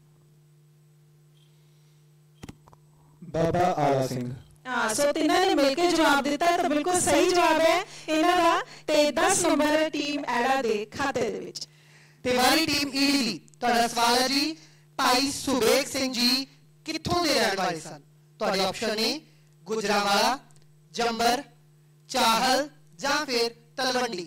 ਬਾਬਾ ਆਲਾ ਸਿੰਘ। ਹਾਂ, ਸੋ ਤਿੰਨਾਂ ਨੇ ਮਿਲ ਕੇ ਜਵਾਬ ਦਿੱਤਾ ਹੈ, ਤਾਂ ਬਿਲਕੁਲ ਸਹੀ ਜਵਾਬ ਹੈ ਇਹਨਾਂ ਦਾ, ਤੇ ਦਸ ਨੰਬਰ ਟੀਮ ਐੜਾ ਦੇ ਖਾਤੇ ਦੇ ਵਿੱਚ। ਤੇ ਵਾਲੀ ਟੀਮ ਈਡੀ ਦੀ। ਤੁਹਾਡਾ ਸਵਾਲ ਹੈ ਜੀ ਭਾਈ ਸੁਬੇਗ ਸਿੰਘ ਜੀ ਕਿੱਥੋਂ ਦੇ ਰਹਿਣ ਵਾਲੇ ਸਨ। ਤੁਹਾਡੇ ਆਪਸ਼ਨ ਨੇ ਗੁਜਰਾਂਵਾਲਾ, ਜੰਬਰ, ਚਾਹਲ, ਜਾਂ ਫਿਰ ਤਲਵੰਡੀ।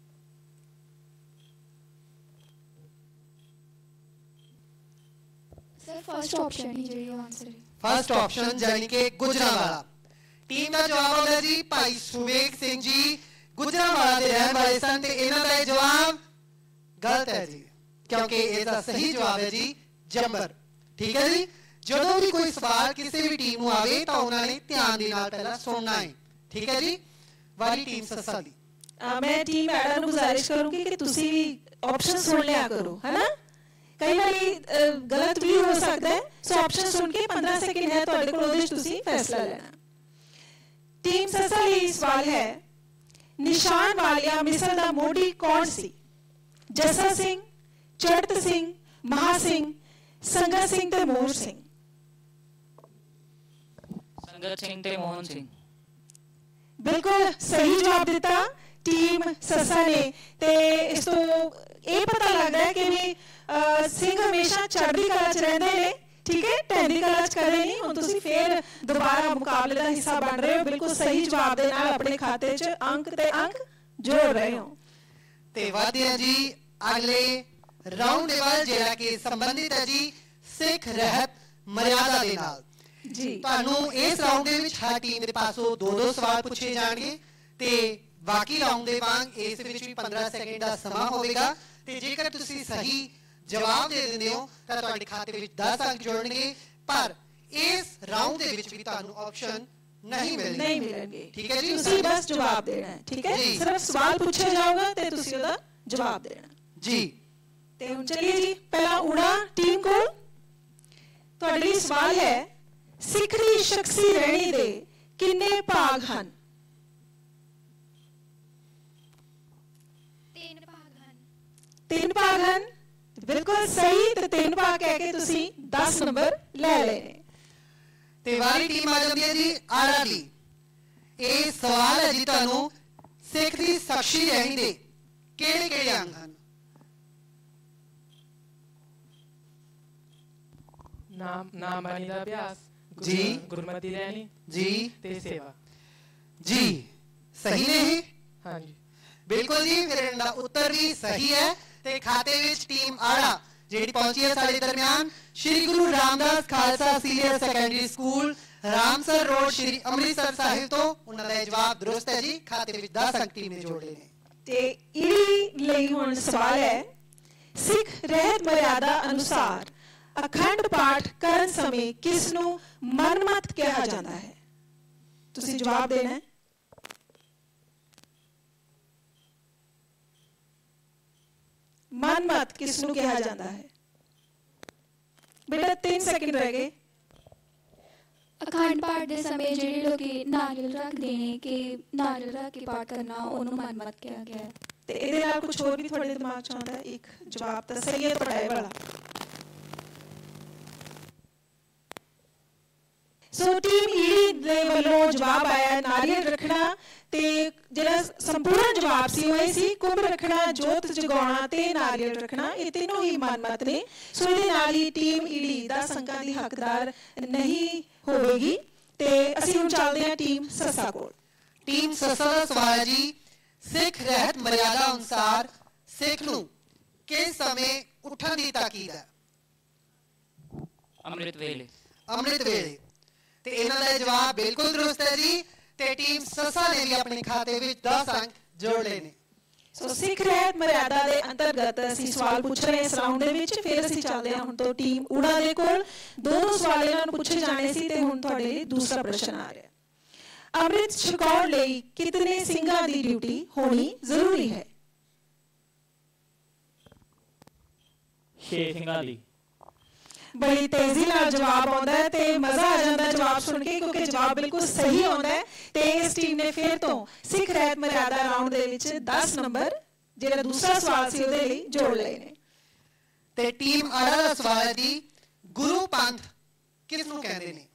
ਸਰ ਫਰਸਟ ਆਪਸ਼ਨ ਹੀ ਜਿਹੜੀ ਆਨਸਰ ਹੈ। ਫਰਸਟ ਆਪਸ਼ਨ ਯਾਨੀ ਕਿ ਗੁਜਰਾਂਵਾਲਾ। ਟੀਮ ਦਾ ਜਵਾਬ ਆਉਂਦਾ ਜੀ ਭਾਈ ਸੁਬੇਗ ਸਿੰਘ ਜੀ ਗੁਜਰਾਂਵਾਲਾ ਦੇ ਰਹਿਣ ਵਾਲੇ ਸਨ, ਤੇ ਇਹਨਾਂ ਦਾ ਇਹ ਜਵਾਬ ਗਲਤ ਹੈ ਜੀ, ਕਿਉਂਕਿ ਇਹਦਾ ਸਹੀ ਜਵਾਬ ਹੈ ਜੀ ਜੰਬਰ। ਠੀਕ ਹੈ ਜੀ। ਜਦੋਂ ਵੀ ਕੋਈ ਸਵਾਲ ਕਿਸੇ ਵੀ ਟੀਮ ਨੂੰ ਆਵੇ ਤਾਂ ਉਹਨਾਂ ਨੇ ਧਿਆਨ ਦੇ ਨਾਲ ਪਹਿਲਾਂ ਸੁਣਨਾ ਹੈ। ਠੀਕ ਹੈ ਜੀ। ਵਾਲੀ ਟੀਮ ਸੱਸਾ ਦੀ। ਮੈਂ ਟੀਮ ਐੜਾ ਨੂੰ ਗੁਜ਼ਾਰਿਸ਼ ਕਰੂੰਗੀ ਕਿ ਤੁਸੀਂ ਵੀ ਆਪਸ਼ਨ ਸੁਣ ਲਿਆ ਕਰੋ, ਹੈ ਨਾ? ਕਈ ਵਾਰੀ ਗਲਤ ਵੀ ਹੋ ਸਕਦਾ ਹੈ। ਸੋ ਆਪਸ਼ਨ ਸੁਣ ਕੇ ਪੰਦਰਾਂ ਸੈਕਿੰਡ ਹੈ ਤੁਹਾਡੇ ਕੋਲ, ਉਹਦੇ ਵਿੱਚ ਤੁਸੀਂ ਫੈਸਲਾ ਲੈਣਾ। ਟੀਮ ਸੱਸਾ ਲਈ ਸਵਾਲ ਹੈ, ਨਿਸ਼ਾਨ ਵਾਲੀਆ ਮਿਸਲ ਦਾ ਮੋਢੀ ਕੌਣ ਸੀ? ਜੱਸਾ ਸਿੰਘ, ਚੜਤ ਸਿੰਘ, ਮਹਾ ਸਿੰਘ, ਸੰਗਤ ਸਿੰਘ ਤੇ ਮੋਹਨ ਸਿੰਘ। ਸੰਗਤ ਸਿੰਘ ਤੇ ਮੋਹਨ ਸਿੰਘ। ਬਿਲਕੁਲ ਸਹੀ ਜਵਾਬ ਦਿੱਤਾ ਟੀਮ ਸੱਸਾ ਨੇ। ਤੇ ਇਸ ਤੋਂ ਇਹ ਪਤਾ ਲੱਗਦਾ ਹੈ ਕਿ ਵੀ ਸਿੰਘ ਹਮੇਸ਼ਾ ਚੜ੍ਹਦੀ ਕਲਾ 'ਚ ਰਹਿੰਦੇ ਨੇ, ਠੀਕ ਹੈ, ਢਹਿੰਦੀ ਕਲਾ 'ਚ ਕਦੇ ਨਹੀਂ। ਹੁਣ ਤੁਸੀਂ ਫੇਰ ਦੁਬਾਰਾ ਮੁਕਾਬਲੇ ਦਾ ਹਿੱਸਾ ਬਣ ਰਹੇ ਹੋ, ਬਿਲਕੁਲ ਸਹੀ ਜਵਾਬ ਦੇ ਨਾਲ ਆਪਣੇ ਖਾਤੇ 'ਚ ਅੰਕ ਤੇ ਅੰਕ ਜੋੜ ਰਹੇ ਹੋ। ਤੇ ਵਧਦੇ ਹਾਂ ਜੀ ਅਗਲੇ ਰਾਉਂਡ ਦੇ ਵੱਲ, ਜਿਹੜਾ ਕਿ ਸੰਬੰਧਿਤ ਹੈ ਜੀ ਸਿੱਖ ਰਹਿਤ ਮਰਿਆਦਾ ਦੇ ਨਾਲ ਜੀ। ਤੁਹਾਨੂੰ ਇਸ ਰਾਉਂਡ ਦੇ ਵਿੱਚ ਹਰ ਟੀਮ ਦੇ ਪਾਸੋਂ ਦੋ ਦੋ ਸਵਾਲ ਪੁੱਛੇ ਜਾਣਗੇ, ਤੇ ਬਾਕੀ ਰਾਉਂਡ ਦੇ ਵਾਂਗ ਇਸ ਵਿੱਚ ਵੀ ਪੰਦਰਾਂ ਸੈਕਿੰਡ ਦਾ ਸਮਾਂ ਹੋਵੇਗਾ, ਤੇ ਜੇਕਰ ਤੁਸੀਂ ਸਹੀ ਜਵਾਬ ਦੇ ਦਿੰਦੇ ਹੋ ਤਾਂ ਤੁਹਾਡੇ ਖਾਤੇ ਵਿੱਚ ਦਸ ਅੰਕ ਜੁੜਨਗੇ, ਪਰ ਇਸ ਰਾਉਂਡ ਦੇ ਵਿੱਚ ਵੀ ਤੁਹਾਨੂੰ ਆਪਸ਼ਨ ਨਹੀਂ ਮਿਲਣਗੇ। ਨਹੀਂ ਮਿਲਣਗੇ। ਠੀਕ ਹੈ ਜੀ। ਤੁਸੀਂ ਬਸ ਜਵਾਬ ਦੇਣਾ ਹੈ, ਠੀਕ ਹੈ? ਸਿਰਫ ਸਵਾਲ ਪੁੱਛਿਆ ਜਾਊਗਾ ਤੇ ਤੁਸੀਂ ਉਹਦਾ ਜਵਾਬ ਦੇਣਾ ਜੀ। ਤੇ ਹੁਣ ਚਲਿਏ ਜੀ ਪਹਿਲਾਂ ਊੜਾ ਟੀਮ ਕੋਲ। ਤੁਹਾਡੇ ਲਈ ਸਵਾਲ ਹੈ, ਸਿੱਖ ਦੀ ਸ਼ਖਸੀ ਰਹਿਣੀ ਦੇ ਕਿੰਨੇ ਭਾਗ ਹਨ? ਤਿੰਨ ਭਾਗ ਹਨ। ਤਿੰਨ ਭਾਗ ਹਨ, ਬਿਲਕੁਲ ਸਹੀ। ਤੇ ਤਿੰਨ ਭਾਗ ਕਹਿ ਕੇ ਤੁਸੀਂ ਦਸ ਨੰਬਰ ਲੈ ਲਏ ਨੇ। ਤੇ ਵਾਰੀ ਟੀਮ ਆ ਜਾਂਦੀ ਹੈ ਜੀ ਆੜਾ ਦੀ। ਇਹ ਸਵਾਲ ਹੈ ਜੀ ਤੁਹਾਨੂੰ, ਸਿੱਖ ਦੀ ਸ਼ਖਸੀ ਰਹਿਣੀ ਦੇ ਕਿਹੜੇ ਕਿਹੜੇ ਅੰਗ ਹਨ? ਨਾਮ ਨਾਮ ਬਾਣੀ ਦਾ ਅਭਿਆਸ ਜੀ। ਗੁਰਮਤਿ ਰਹਿਣੀ ਜੀ ਤੇ ਸੇਵਾ। ਜੀ ਸਹੀ ਨੇ ਇਹ? ਹਾਂਜੀ ਬਿਲਕੁਲ ਜੀ, ਫਿਰ ਇਹਨਾਂ ਦਾ ਉੱਤਰ ਵੀ ਸਹੀ ਹੈ। ਤੇ ਖਾਤੇ ਵਿੱਚ ਟੀਮ ਆੜਾ ਜਿਹੜੀ ਪਹੁੰਚੀ ਹੈ ਸਾਡੇ ਦਰਮਿਆਨ, Shri Guru Ramdas Khalsa senior secondary school Ramsar road Shri Amritsar Sahib ਤੋਂ। ਉਹਨਾਂ ਦਾ ਜਵਾਬ ਦਰੁਸਤ ਹੈ ਜੀ। ਖਾਤੇ ਵਿੱਚ ਦਸ ਅੰਕ ਟੀਮ ਨੇ ਜੋੜ ਲਏ ਨੇ। ਤੇ ਈੜੀ ਲਈ ਹੁਣ ਸਵਾਲ ਹੈ, ਸਿੱਖ ਰਹਿਤ ਮਰਿਆਦਾ ਅਨੁਸਾਰ ਅਖੰਡ ਪਾਠ ਕਰਨ ਸਮੇਂ ਕਿਸ ਨੂੰ ਮਨਮਤ ਕਿਹਾ ਜਾਂਦਾ ਹੈ? ਤੁਸੀਂ ਜਵਾਬ ਦੇਣਾ ਹੈ। ਮਨਮਤ ਕਿਸ ਨੂੰ ਕਿਹਾ ਜਾਂਦਾ ਹੈ? ਬੇਟਾ ਤਿੰਨ ਸੈਕਿੰਡ ਰਹਿ ਗਏ। ਅਖੰਡ ਪਾਠ ਦੇ ਸਮੇਂ ਜਿਹੜੇ ਲੋਕੀ ਨਾਰੀਅਲ ਰੱਖਦੇ ਨੇ ਕਿ ਨਾਰੀਅਲ ਰੱਖ ਕੇ ਪਾਠ ਕਰਨਾ, ਉਹਨੂੰ ਮਨਮਤ ਕਿਹਾ ਗਿਆ ਹੈ। ਤੇ ਇਹਦੇ ਨਾਲ ਕੁਝ ਹੋਰ ਵੀ ਤੁਹਾਡੇ ਦਿਮਾਗ 'ਚ ਆਉਂਦਾ ਹੈ? ਇੱਕ ਜਵਾਬ ਤਾਂ ਸਹੀ ਹੈ ਤੁਹਾਡਾ ਇਹ ਵਾਲਾ। ਸੋ ਟੀਮ ਈੜੀ ਦੇ ਵੱਲੋਂ ਜਵਾਬ ਆਇਆ ਨਾਰੀਅਲ ਰੱਖਣਾ, ਤੇ ਜਿਹੜਾ ਸੰਪੂਰਨ ਜਵਾਬ ਸੀ ਉਹ ਇਹ ਸੀ ਕੁੰਭ ਰੱਖਣਾ, ਜੋਤ ਜਗਾਉਣਾ ਤੇ ਨਾਰੀਅਲ ਰੱਖਣਾ। ਇਹ ਤਿੰਨੋਂ ਹੀ ਮਨਮਤ ਨੇ। ਸੋ ਇਹਦੇ ਨਾਲ ਹੀ ਟੀਮ ਈੜੀ ਦਸ ਅੰਕਾਂ ਦੀ ਹੱਕਦਾਰ ਨਹੀਂ ਹੋਵੇਗੀ। ਤੇ ਅਸੀਂ ਹੁਣ ਚੱਲਦੇ ਹਾਂ ਟੀਮ ਸੱਸਾ ਕੋਲ। ਟੀਮ ਸੱਸਾ ਦਾ ਸਵਾਲ ਹੈ ਜੀ, ਸਿੱਖ ਰਹਿਤ ਮਰਿਆਦਾ ਅਨੁਸਾਰ ਸਿੱਖ ਨੂੰ ਕਿਸ ਸਮੇਂ ਉੱਠਣ ਦੀ ਤਾਕੀਦ ਹੈ? ਅੰਮ੍ਰਿਤ ਵੇਲੇ। ਅੰਮ੍ਰਿਤ ਵੇਲੇ। ਤੇ ਇਹਨਾਂ ਦਾ ਜਵਾਬ ਬਿਲਕੁਲ ਦਰੁਸਤ ਹੈ ਜੀ। ਤੇ ਟੀਮ ਸੱਸਾ ਨੇ ਵੀ ਆਪਣੇ ਖਾਤੇ ਵਿੱਚ ਦਸ ਅੰਕ ਜੋੜ ਲਏ ਨੇ। ਸੋ ਸਿੱਖ ਰਹਿਤ ਮਰਿਆਦਾ ਦੇ ਅੰਤਰਗਤ ਅਸੀਂ ਸਵਾਲ ਪੁੱਛ ਰਹੇ ਇਸ ਰਾਉਂਡ ਦੇ ਵਿੱਚ। ਫਿਰ ਅਸੀਂ ਚੱਲਦੇ ਹਾਂ ਹੁਣ ਤੋਂ ਟੀਮ ਊੜਾ ਦੇ ਕੋਲ। ਦੋਨੋਂ ਸਵਾਲ ਇਹਨਾਂ ਨੂੰ ਪੁੱਛੇ ਜਾਣੇ ਸੀ ਤੇ ਹੁਣ ਤੁਹਾਡੇ ਲਈ ਦੂਸਰਾ ਪ੍ਰਸ਼ਨ ਆ ਰਿਹਾ। ਅੰਮ੍ਰਿਤ ਛਕਾਉਣ ਲਈ ਕਿਤਨੇ ਸਿੰਘਾਂ ਦੀ ਡਿਊਟੀ ਹੋਣੀ ਜ਼ਰੂਰੀ ਹੈ? ਛੇ ਸਿੰਘਾਂ ਦੀ। ਬੜੀ ਤੇਜ਼ੀ ਨਾਲ ਜਵਾਬ ਆਉਂਦਾ ਹੈ ਤੇ ਮਜ਼ਾ ਆ ਜਾਂਦਾ ਜਵਾਬ ਸੁਣ ਕੇ, ਕਿਉਂਕਿ ਜਵਾਬ ਬਿਲਕੁਲ ਸਹੀ ਆਉਂਦਾ ਹੈ। ਤੇ ਇਸ ਟੀਮ ਨੇ ਫਿਰ ਤੋਂ ਸਿੱਖ ਰਹਿਤ ਮਰਿਆਦਾ ਰਾਉਂਡ ਦੇ ਵਿੱਚ ਦਸ ਨੰਬਰ ਜਿਹੜਾ ਦੂਸਰਾ ਸਵਾਲ ਸੀ ਉਹਦੇ ਲਈ ਜੋੜ ਲਏ ਨੇ। ਤੇ ਟੀਮ ਆੜਾ ਦਾ ਸਵਾਲ ਹੈ ਜੀ, ਗੁਰੂ ਪੰਥ ਕਿਸ ਨੂੰ ਕਹਿੰਦੇ ਨੇ?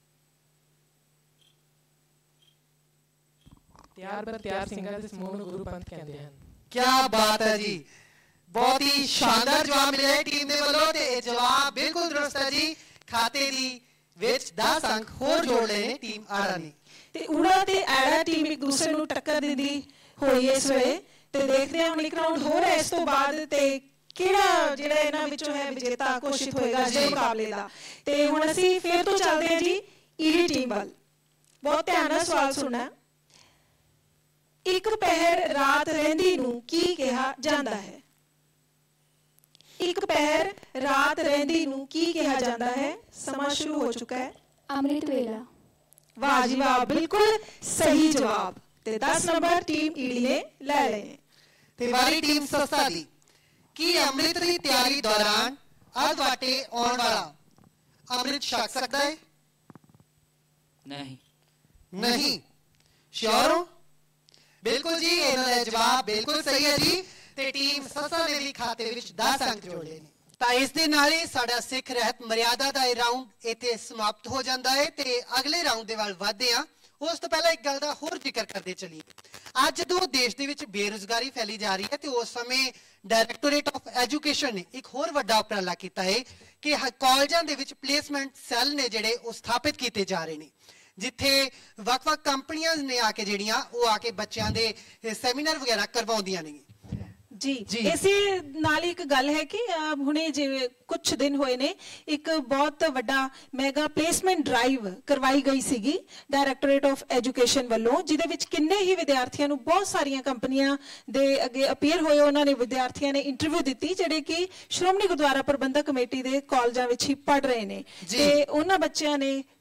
ਤਿਆਰ ਬਰ ਤਿਆਰ ਸਿੰਘਾਂ ਦੇ ਸਮੂਹ ਨੂੰ ਗੁਰੂ ਪੰਥ ਕਹਿੰਦੇ ਹਨ। ਕੀ ਬਾਤ ਹੈ ਜੀ, ਬਹੁਤ ਹੀ ਸ਼ਾਨਦਾਰ ਜਵਾਬ ਮਿਲਿਆ ਹੈ ਟੀਮ ਦੇ ਵੱਲੋਂ। ਤੇ ਇਹ ਜਵਾਬ ਬਿਲਕੁਲ ਦਰੁਸਤ ਹੈ ਜੀ। ਖਾਤੇ ਦੀ ਵਿੱਚ ਦਸ ਅੰਕ ਹੋਰ ਜੋੜ ਲਏ ਨੇ ਟੀਮ ਆੜਾ ਨੇ। ਤੇ ਊੜਾ ਤੇ ਐੜਾ ਟੀਮ ਇੱਕ ਦੂਸਰੇ ਨੂੰ ਟੱਕਰ ਦਿੰਦੀ ਹੋਈ ਇਸ ਵੇਲੇ। ਤੇ ਦੇਖਦੇ ਹਾਂ ਹੁਣ ਇੱਕ ਰਾਉਂਡ ਹੋਰ ਹੈ ਇਸ ਤੋਂ ਬਾਅਦ ਤੇ ਕਿਹੜਾ ਜਿਹੜਾ ਇਹਨਾਂ ਵਿੱਚੋਂ ਹੈ ਵਿਜੇਤਾ ਘੋਸ਼ਿਤ ਹੋਏਗਾ ਇਸ ਮੁਕਾਬਲੇ ਦਾ। ਤੇ ਹੁਣ ਅਸੀਂ ਫਿਰ ਤੋਂ ਚੱਲਦੇ ਹਾਂ ਜੀ ਈੜੀ ਟੀਮ ਵੱਲ। ਬਹੁਤ ਧਿਆਨ ਨਾਲ ਸਵਾਲ ਸੁਣਨਾ। ਇੱਕ ਪਹਿਰ ਰਾਤ ਰਹਿੰਦੀ ਨੂੰ ਕੀ ਕਿਹਾ ਜਾਂਦਾ ਹੈ? ਇੱਕ ਪਹਿਰ ਰਾਤ ਰਹਿੰਦੀ ਨੂੰ ਕੀ ਕਿਹਾ ਜਾਂਦਾ ਹੈ? ਸਮਾਂ ਸ਼ੁਰੂ ਹੋ ਚੁੱਕਾ ਹੈ। ਅੰਮ੍ਰਿਤ ਵੇਲਾ। ਵਾਹ ਜੀ ਵਾਹ, ਬਿਲਕੁਲ ਸਹੀ ਜਵਾਬ। ਤੇ ਦਸ ਨੰਬਰ ਟੀਮ ਈੜੀ ਨੇ ਲੈ ਲਏ ਨੇ। ਤੇ ਵਾਰੀ ਟੀਮ ਸੱਸਾ ਦੀ। ਕੀ ਅੰਮ੍ਰਿਤ ਦੀ ਤਿਆਰੀ ਦੌਰਾਨ ਅੱਧ ਵਾਟੇ ਆਉਣ ਵਾਲਾ ਅੰਮ੍ਰਿਤ ਛਕ ਸਕਦਾ ਹੈ? ਨਹੀਂ। ਨਹੀਂ। ਸ਼ੋਰ ਹੋ? ਬਿਲਕੁਲ ਜੀ, ਇਹਨਾਂ ਦਾ ਜਵਾਬ ਬਿਲਕੁਲ ਸਹੀ ਹੈ ਜੀ। ਤੇ ਟੀਮ ਸੱਸਾ ਨੇ ਵੀ ਖਾਤੇ ਵਿੱਚ ਦਸ ਅੰਕ ਜੋੜੇ ਨੇ। ਤਾਂ ਇਸ ਦੇ ਨਾਲ ਹੀ ਸਾਡਾ ਸਿੱਖ ਰਹਿਤ ਮਰਿਆਦਾ ਦਾ ਇਹ ਰਾਉਂਡ ਇੱਥੇ ਸਮਾਪਤ ਹੋ ਜਾਂਦਾ ਹੈ। ਤੇ ਅਗਲੇ ਰਾਉਂਡ ਦੇ ਵੱਲ ਵਧਦੇ ਹਾਂ। ਉਸ ਤੋਂ ਪਹਿਲਾਂ ਇੱਕ ਗੱਲ ਦਾ ਹੋਰ ਜ਼ਿਕਰ ਕਰਦੇ ਚਲੀਏ। ਅੱਜ ਜਦੋਂ ਦੇਸ਼ ਦੇ ਵਿੱਚ ਬੇਰੁਜ਼ਗਾਰੀ ਫੈਲੀ ਜਾ ਰਹੀ ਹੈ ਤੇ ਉਸ ਸਮੇਂ ਡਾਇਰੈਕਟੋਰੇਟ ਆਫ ਐਜੂਕੇਸ਼ਨ ਨੇ ਇੱਕ ਹੋਰ ਵੱਡਾ ਉਪਰਾਲਾ ਕੀਤਾ ਹੈ ਕਿ ਕਾਲਜਾਂ ਦੇ ਵਿੱਚ ਪਲੇਸਮੈਂਟ ਸੈੱਲ ਨੇ ਜਿਹੜੇ ਉਹ ਸਥਾਪਿਤ ਕੀਤੇ ਜਾ ਰਹੇ ਨੇ, ਜਿੱਥੇ ਵੱਖ-ਵੱਖ ਕੰਪਨੀਆਂ ਨੇ ਆ ਕੇ ਜਿਹੜੀਆਂ ਉਹ ਆ ਕੇ ਬੱਚਿਆਂ ਦੇ ਸੈਮੀਨਾਰ ਵਗੈਰਾ ਕਰਵਾਉਂਦੀਆਂ ਨੇ। ਜੀ ਇਸੇ ਨਾਲ ਇੱਕ ਗੱਲ ਹੈ ਕਿ ਹੁਣੇ ਜਿਵੇਂ ਕੁਝ ਦਿਨ ਹੋਏ ਨੇ ਇੱਕ ਬਹੁਤ ਵੱਡਾ ਮੈਗਾ ਪਲੇਸਮੈਂਟ ਡਰਾਈਵ ਕਰਵਾਈ ਗਈ ਸੀਗੀ ਡਾਇਰੈਕਟੋਰੇਟ ਆਫ ਐਜੂਕੇਸ਼ਨ ਵੱਲੋਂ, ਜਿਹਦੇ ਵਿੱਚ ਕਿੰਨੇ ਹੀ ਵਿਦਿਆਰਥੀਆਂ ਨੂੰ ਬਹੁਤ ਸਾਰੀਆਂ ਕੰਪਨੀਆਂ ਦੇ ਅੱਗੇ ਅਪੀਅਰ ਹੋਏ। ਉਹਨਾਂ ਨੇ ਵਿਦਿਆਰਥੀਆਂ ਨੇ ਇੰਟਰਵਿਊ ਦਿੱਤੀ ਜਿਹੜੇ ਕਿ ਸ਼੍ਰੋਮਣੀ ਗੁਰਦੁਆਰਾ ਪ੍ਰਬੰਧਕ ਕਮੇਟੀ ਦੇ ਕਾਲਜਾਂ ਵਿੱਚ ਹੀ ਪੜ੍ਹ ਰਹੇ ਨੇ। ਤੇ ਉਹਨਾਂ ਬੱਚਿਆਂ ਨੇ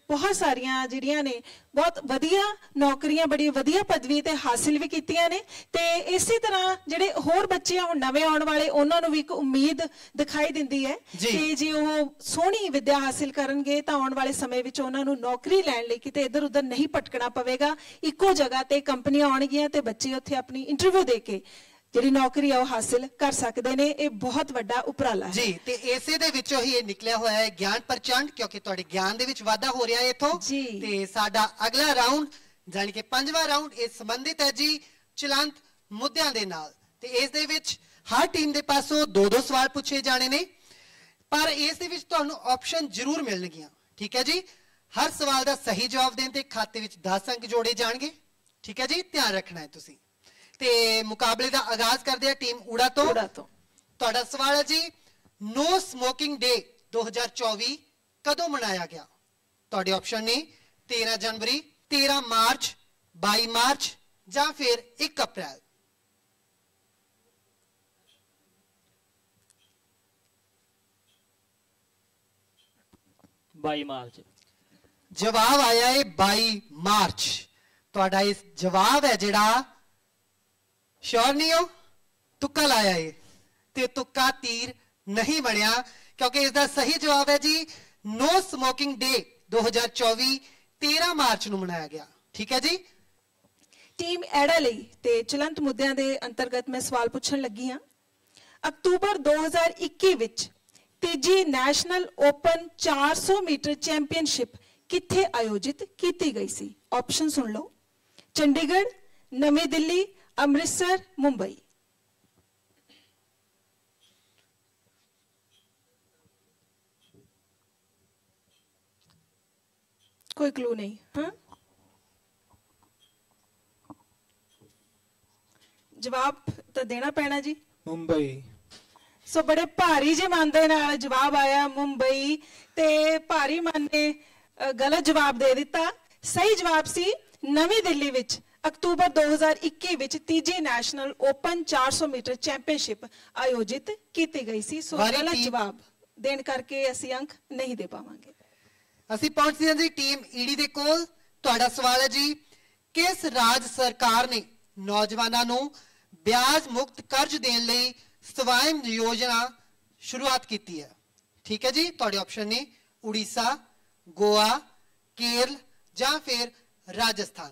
ਬਹੁਤ ਸਾਰੀਆਂ ਜਿਹੜੀਆਂ ਨੇ ਬਹੁਤ ਵਧੀਆ ਨੌਕਰੀਆਂ ਬੜੀ ਵਧੀਆ ਪਦਵੀ ਤੇ ਹਾਸਿਲ ਵੀ ਕੀਤੀਆਂ ਨੇ ਤੇ ਇਸੇ ਤਰ੍ਹਾਂ ਜਿਹੜੇ ਹੋਰ ਬੱਚੇ ਹੁਣ ਨਵੇਂ ਆਉਣ ਵਾਲੇ ਉਹਨਾਂ ਨੂੰ ਵੀ ਇੱਕ ਉਮੀਦ ਦਿਖਾਈ ਦਿੰਦੀ ਹੈ ਕਿ ਜੇ ਉਹ ਸੋਹਣੀ ਵਿੱਦਿਆ ਹਾਸਿਲ ਕਰਨਗੇ ਤਾਂ ਆਉਣ ਵਾਲੇ ਸਮੇਂ ਵਿੱਚ ਉਹਨਾਂ ਨੂੰ ਨੌਕਰੀ ਲੈਣ ਲਈ ਕਿਤੇ ਇੱਧਰ ਉੱਧਰ ਨਹੀਂ ਭਟਕਣਾ ਪਵੇਗਾ। ਇੱਕੋ ਜਗ੍ਹਾ ਤੇ ਕੰਪਨੀਆਂ ਆਉਣਗੀਆਂ ਤੇ ਬੱਚੇ ਉੱਥੇ ਆਪਣੀ ਇੰਟਰਵਿਊ ਦੇ ਕੇ ਜਿਹੜੀ ਨੌਕਰੀ ਆ ਉਹ ਹਾਸਿਲ ਕਰ ਸਕਦੇ ਨੇ। ਇਹ ਬਹੁਤ ਵੱਡਾ ਉਪਰਾਲਾ ਹੈ ਜੀ ਤੇ ਇਸੇ ਦੇ ਵਿੱਚੋਂ ਹੀ ਇਹ ਨਿਕਲਿਆ ਹੋਇਆ ਹੈ ਗਿਆਨ ਪ੍ਰਚੰਡ, ਕਿਉਂਕਿ ਤੁਹਾਡੇ ਗਿਆਨ ਦੇ ਵਿੱਚ ਵਾਧਾ ਹੋ ਰਿਹਾ ਹੈ ਇਥੋਂ। ਤੇ ਸਾਡਾ ਅਗਲਾ ਰਾਉਂਡ ਜਾਨੀ ਕਿ ਪੰਜਵਾਂ ਰਾਉਂਡ ਇਹ ਸੰਬੰਧਿਤ ਹੈ ਜੀ ਚਲੰਤ ਮੁੱਦਿਆਂ ਦੇ ਨਾਲ ਤੇ ਇਸ ਦੇ ਵਿੱਚ ਹਰ ਟੀਮ ਦੇ ਪਾਸੋਂ ਦੋ ਦੋ ਸਵਾਲ ਪੁੱਛੇ ਜਾਣੇ ਨੇ ਪਰ ਇਸ ਦੇ ਵਿੱਚ ਤੁਹਾਨੂੰ ਆਪਸ਼ਨ ਜ਼ਰੂਰ ਮਿਲਣਗੀਆਂ। ਠੀਕ ਹੈ ਜੀ, ਹਰ ਸਵਾਲ ਦਾ ਸਹੀ ਜਵਾਬ ਦੇਣ ਤੇ ਖਾਤੇ ਵਿੱਚ ਦਸ ਅੰਕ ਜੋੜੇ ਜਾਣਗੇ। ਠੀਕ ਹੈ ਜੀ, ਧਿਆਨ ਰੱਖਣਾ ਹੈ ਤੁਸੀਂ। ਤੇ ਮੁਕਾਬਲੇ ਦਾ ਆਗਾਜ਼ ਕਰਦੇ ਆ ਟੀਮ ਊੜਾ ਤੋਂ। ਤੁਹਾਡਾ ਸਵਾਲ ਹੈ ਜੀ ਨੋ ਸਮੋਕਿੰਗ ਡੇ ਦੋ ਹਜ਼ਾਰ ਚੌਵੀ ਕਦੋਂ ਮਨਾਇਆ ਗਿਆ? ਤੁਹਾਡੇ ਆਪਸ਼ਨ ਨੇ ਤੇਰਾਂ ਜਨਵਰੀ, ਤੇਰਾਂ ਮਾਰਚ, ਬਾਈ ਮਾਰਚ ਜਾਂ ਫਿਰ ਇੱਕ ਅਪ੍ਰੈਲ। ਬਾਈ ਮਾਰਚ। ਜਵਾਬ ਆਇਆ ਹੈ ਬਾਈ ਮਾਰਚ। ਤੁਹਾਡਾ ਇਸ ਜਵਾਬ ਹੈ ਜਿਹੜਾ श्योर नहीं हो, तुक्का लाया है ते तुक्का तीर नहीं बनया क्योंकि इसका सही जवाब है जी नो स्मोकिंग डे दो हज़ार चौबीस तेरह मार्च ਨੂੰ ਮਨਾਇਆ ਗਿਆ। ठीक है जी। ਟੀਮ ਐੜਾ ਲਈ ਤੇ ਚਲੰਤ ਮੁੱਦਿਆਂ ਦੇ ਅੰਤਰਗਤ ਮੈਂ ਸਵਾਲ ਪੁੱਛਣ ਲੱਗੀ ਹਾਂ। ਅਕਤੂਬਰ ਦੋ ਹਜ਼ਾਰ ਇੱਕੀ ਵਿੱਚ ਤੀਜੀ ਨੈਸ਼ਨਲ ਓਪਨ ਚਾਰ ਸੌ ਮੀਟਰ ਚੈਂਪੀਅਨਸ਼ਿਪ ਕਿੱਥੇ ਆਯੋਜਿਤ ਕੀਤੀ ਗਈ ਸੀ? ਆਪਸ਼ਨ ਸੁਣ ਲਓ। ਚੰਡੀਗੜ੍ਹ, ਨਵੀਂ ਦਿੱਲੀ, अमृतसर, मुंबई। कोई क्लू नहीं? हाँ, जवाब तो देना पैना जी। मुंबई। सो बड़े भारी जे मन दे नाल जवाब आया मुंबई ते भारी मन ने गलत जवाब दे दिता। सही जवाब सी नवी दिल्ली विच अक्तूबर दो हज़ार इक्की विच तीजी नैशनल ओपन चार सौ मीटर चैंपियनशिप आयोजित की गई सी। सो गलत जवाब देण करके ਅਸੀਂ अंक नहीं दे पावांगे। ਅਸੀਂ ਪਹੁੰਚਦੇ ਹਾਂ ਜੀ ਟੀਮ ਈਡੀ ਦੇ ਕੋਲ। ਤੁਹਾਡਾ ਸਵਾਲ ਹੈ ਜੀ ਕਿਸ ਰਾਜ ਸਰਕਾਰ ਨੇ ਨੌਜਵਾਨਾਂ ਨੂੰ ਵਿਆਜ ਮੁਕਤ ਕਰਜ਼ ਦੇਣ ਲਈ ਸਵੈਮ ਯੋਜਨਾ ਸ਼ੁਰੂਆਤ ਕੀਤੀ ਹੈ? ਠੀਕ ਹੈ ਜੀ, ਤੁਹਾਡੇ ਆਪਸ਼ਨ ਨੇ ਉੜੀਸਾ, ਗੋਆ, ਕੇਰਲ ਜਾਂ ਫਿਰ ਰਾਜਸਥਾਨ।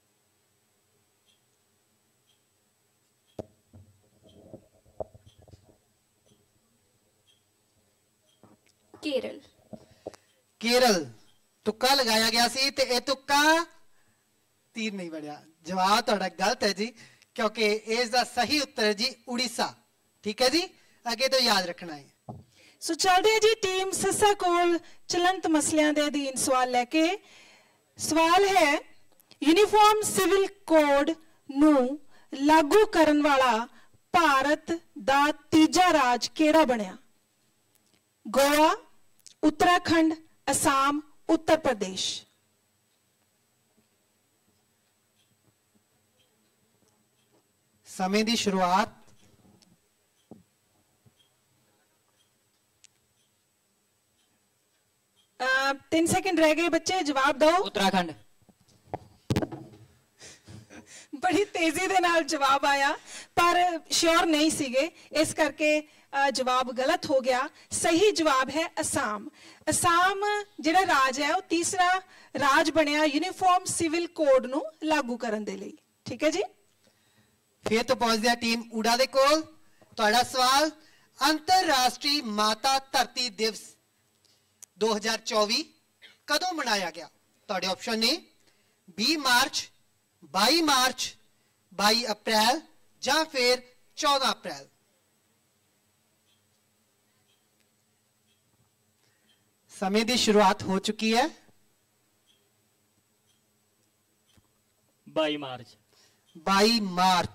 केरल। केरल तुक्का लगाया गया सी ते ए तुक्का तीर नहीं बढ़िया। जवाब थोड़ा गलत है जी क्योंकि इसका सही उत्तर है जी उड़ीसा। ठीक है जी, आगे तो याद रखना है। सो चलते जी टीम ससा कोल चलंत मसलियां दे अधीन सवाल लेके। सवाल है यूनिफॉर्म सिविल कोड नू लागू करन वाला भारत दा तीजा राज केड़ा बनिया? गोवा, उत्तराखंड, असम, उत्तर प्रदेश। समय की शुरुआत तीन सेकंड रह गए बच्चे, जवाब दो। उत्तराखंड। बड़ी तेजी दे नाल जवाब आया पर श्योर नहीं सीगे, इस करके जवाब गलत हो गया। सही जवाब है असम। असम जिहड़ा राज है वो तीसरा राज बनिया यूनिफॉर्म सिविल कोड नू लागू करन दे लई। ठीक है जी। फिर तो पहुंच गया टीम ऊड़ा दे कोल। तुहाडा सवाल अंतरराष्ट्रीय माता धरती दिवस दो हज़ार चौबीस कदों मनाया गया? तुहाडे ऑप्शन ने बीस मार्च, बाई मार्च, बाई अप्रैल ਜਾਂ ਫਿਰ चौदह अप्रैल। समय की शुरुआत हो चुकी है। By March. By March.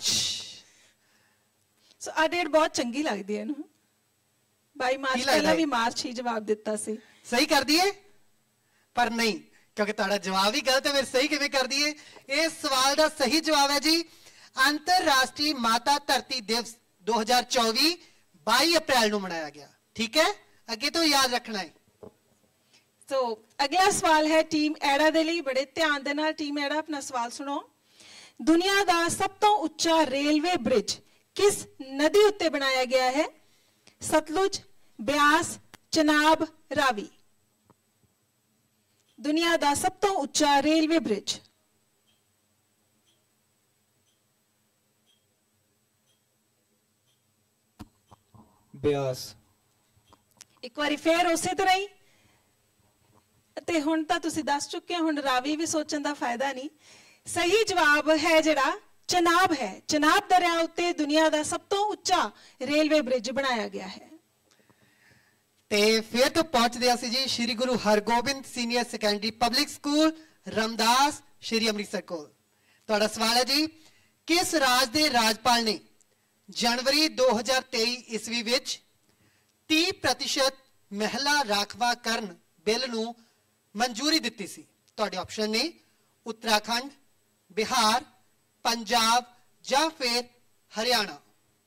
So आ डेट बहुत चंगी लगती है ना। बाई मार्च पहला भी मार्च ही जवाब दिता सी। सही कर दिए पर नहीं क्योंकि तुम्हारा जवाब ही गलत है। फिर सही किवें कर दिए? इस सवाल का सही जवाब है जी अंतरराष्ट्रीय माता धरती दिवस दो हज़ार चौबीस बाई अप्रैल को मनाया गया। ठीक है, अगे तो याद रखना है। ਸੋ ਅਗਲਾ ਸਵਾਲ ਹੈ ਟੀਮ ਐੜਾ ਦੇ ਲਈ। ਬੜੇ ਧਿਆਨ ਦੇ ਨਾਲ ਟੀਮ ਐੜਾ ਆਪਣਾ ਸਵਾਲ ਸੁਣੋ। ਦੁਨੀਆ ਦਾ ਸਭ ਤੋਂ ਉੱਚਾ ਰੇਲਵੇ ਬ੍ਰਿਜ ਕਿਸ ਨਦੀ ਉੱਤੇ ਬਣਾਇਆ ਗਿਆ ਹੈ? ਸਤਲੁਜ, ਬਿਆਸ, ਚਨਾਬ, ਰਾਵੀ। ਦੁਨੀਆ ਦਾ ਸਭ ਤੋਂ ਉੱਚਾ ਰੇਲਵੇ ਬ੍ਰਿਜ। ਬਿਆਸ। ਇੱਕ ਵਾਰੀ ਫੇਰ ਉਸੇ ਤਰ੍ਹਾਂ ਹੀ, ਤੇ ਹੁਣ ਤਾਂ ਤੁਸੀਂ ਦੱਸ ਚੁੱਕੇ ਹੋ, ਹੁਣ ਰਾਵੀ ਵੀ ਸੋਚਣ ਦਾ ਫਾਇਦਾ ਨਹੀਂ। ਸਹੀ ਜਵਾਬ ਹੈ ਜਿਹੜਾ ਚਨਾਬ ਹੈ। ਚਨਾਬ ਦਰਿਆ ਉੱਤੇ ਦੁਨੀਆ ਦਾ ਸਭ ਤੋਂ ਉੱਚਾ ਰੇਲਵੇ ਬ੍ਰਿਜ ਬਣਾਇਆ ਗਿਆ ਹੈ। ਤੇ ਫਿਰ ਤੋਂ ਪਹੁੰਚਦੇ ਅਸੀਂ ਜੀ Shri Guru Hargobind senior secondary public school Ramdas Shri Amritsar ਕੋਲ। ਤੁਹਾਡਾ ਸਵਾਲ ਹੈ ਜੀ, ਕਿਸ ਰਾਜ ਦੇ ਰਾਜਪਾਲ ਨੇ ਜਨਵਰੀ ਦੋ ਹਜ਼ਾਰ ਤੇਈ ਈਸਵੀ ਵਿੱਚ ਤੀਹ ਪ੍ਰਤੀਸ਼ਤ ਮਹਿਲਾ ਰਾਖਵਾਂਕਰਨ ਬਿੱਲ ਨੂੰ ਮਨਜ਼ੂਰੀ ਦਿੱਤੀ ਸੀ? ਤੁਹਾਡੇ ਆਪਸ਼ਨ ਨੇ ਉੱਤਰਾਖੰਡ, ਬਿਹਾਰ, ਪੰਜਾਬ ਜਾਂ ਫਿਰ ਹਰਿਆਣਾ।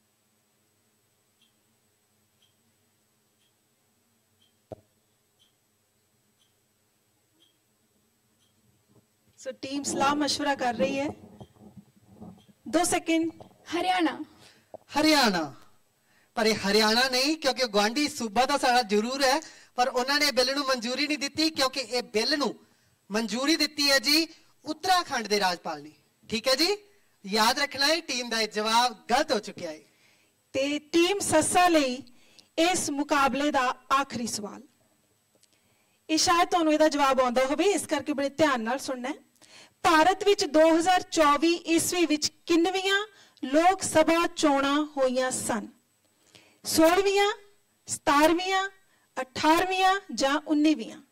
ਸੋ ਟੀਮ ਸਲਾਹ ਮਸ਼ਵਰਾ ਕਰ ਰਹੀ ਹੈ। ਦੋ ਸੈਕਿੰਡ। ਹਰਿਆਣਾ। ਹਰਿਆਣਾ, ਪਰ ਇਹ ਹਰਿਆਣਾ ਨਹੀਂ, ਕਿਉਂਕਿ ਗੁਆਂਢੀ ਸੂਬਾ ਤਾਂ ਸਾਡਾ ਜ਼ਰੂਰ ਹੈ, ਪਰ ਉਹਨਾਂ ਨੇ ਬਿੱਲ ਨੂੰ ਮਨਜ਼ੂਰੀ ਨਹੀਂ ਦਿੱਤੀ, ਕਿਉਂਕਿ ਇਹ ਬਿੱਲ ਨੂੰ ਮਨਜ਼ੂਰੀ ਦਿੱਤੀ ਹੈ ਜੀ ਉੱਤਰਾਖੰਡ ਦੇ ਰਾਜਪਾਲ ਨੇ। ਠੀਕ ਹੈ ਜੀ, ਯਾਦ ਰੱਖਣਾ ਹੈ ਟੀਮ ਦਾ ਇਹ ਜਵਾਬ ਗਲਤ ਹੋ ਚੁੱਕਿਆ ਹੈ। ਤੇ ਟੀਮ ਸੱਸਾ ਲਈ ਇਸ ਮੁਕਾਬਲੇ ਦਾ ਆਖਰੀ ਸਵਾਲ, ਇਹ ਸ਼ਾਇਦ ਤੁਹਾਨੂੰ ਇਹਦਾ ਜਵਾਬ ਆਉਂਦਾ ਹੋਵੇ, ਇਸ ਕਰਕੇ ਬੜੇ ਧਿਆਨ ਨਾਲ ਸੁਣਨਾ ਹੈ। ਭਾਰਤ ਵਿੱਚ ਦੋ ਹਜ਼ਾਰ ਚੌਵੀ ਈਸਵੀ ਵਿੱਚ ਕਿੰਨਵੀਆਂ ਲੋਕ ਸਭਾ ਚੋਣਾਂ ਹੋਈਆਂ ਸਨ? ਸੋਲਵੀਆਂ, ਸਤਾਰਵੀਆਂ, ਅਠਾਰਵੀਆਂ ਜਾਂ ਉੱਨੀਵੀਆਂ?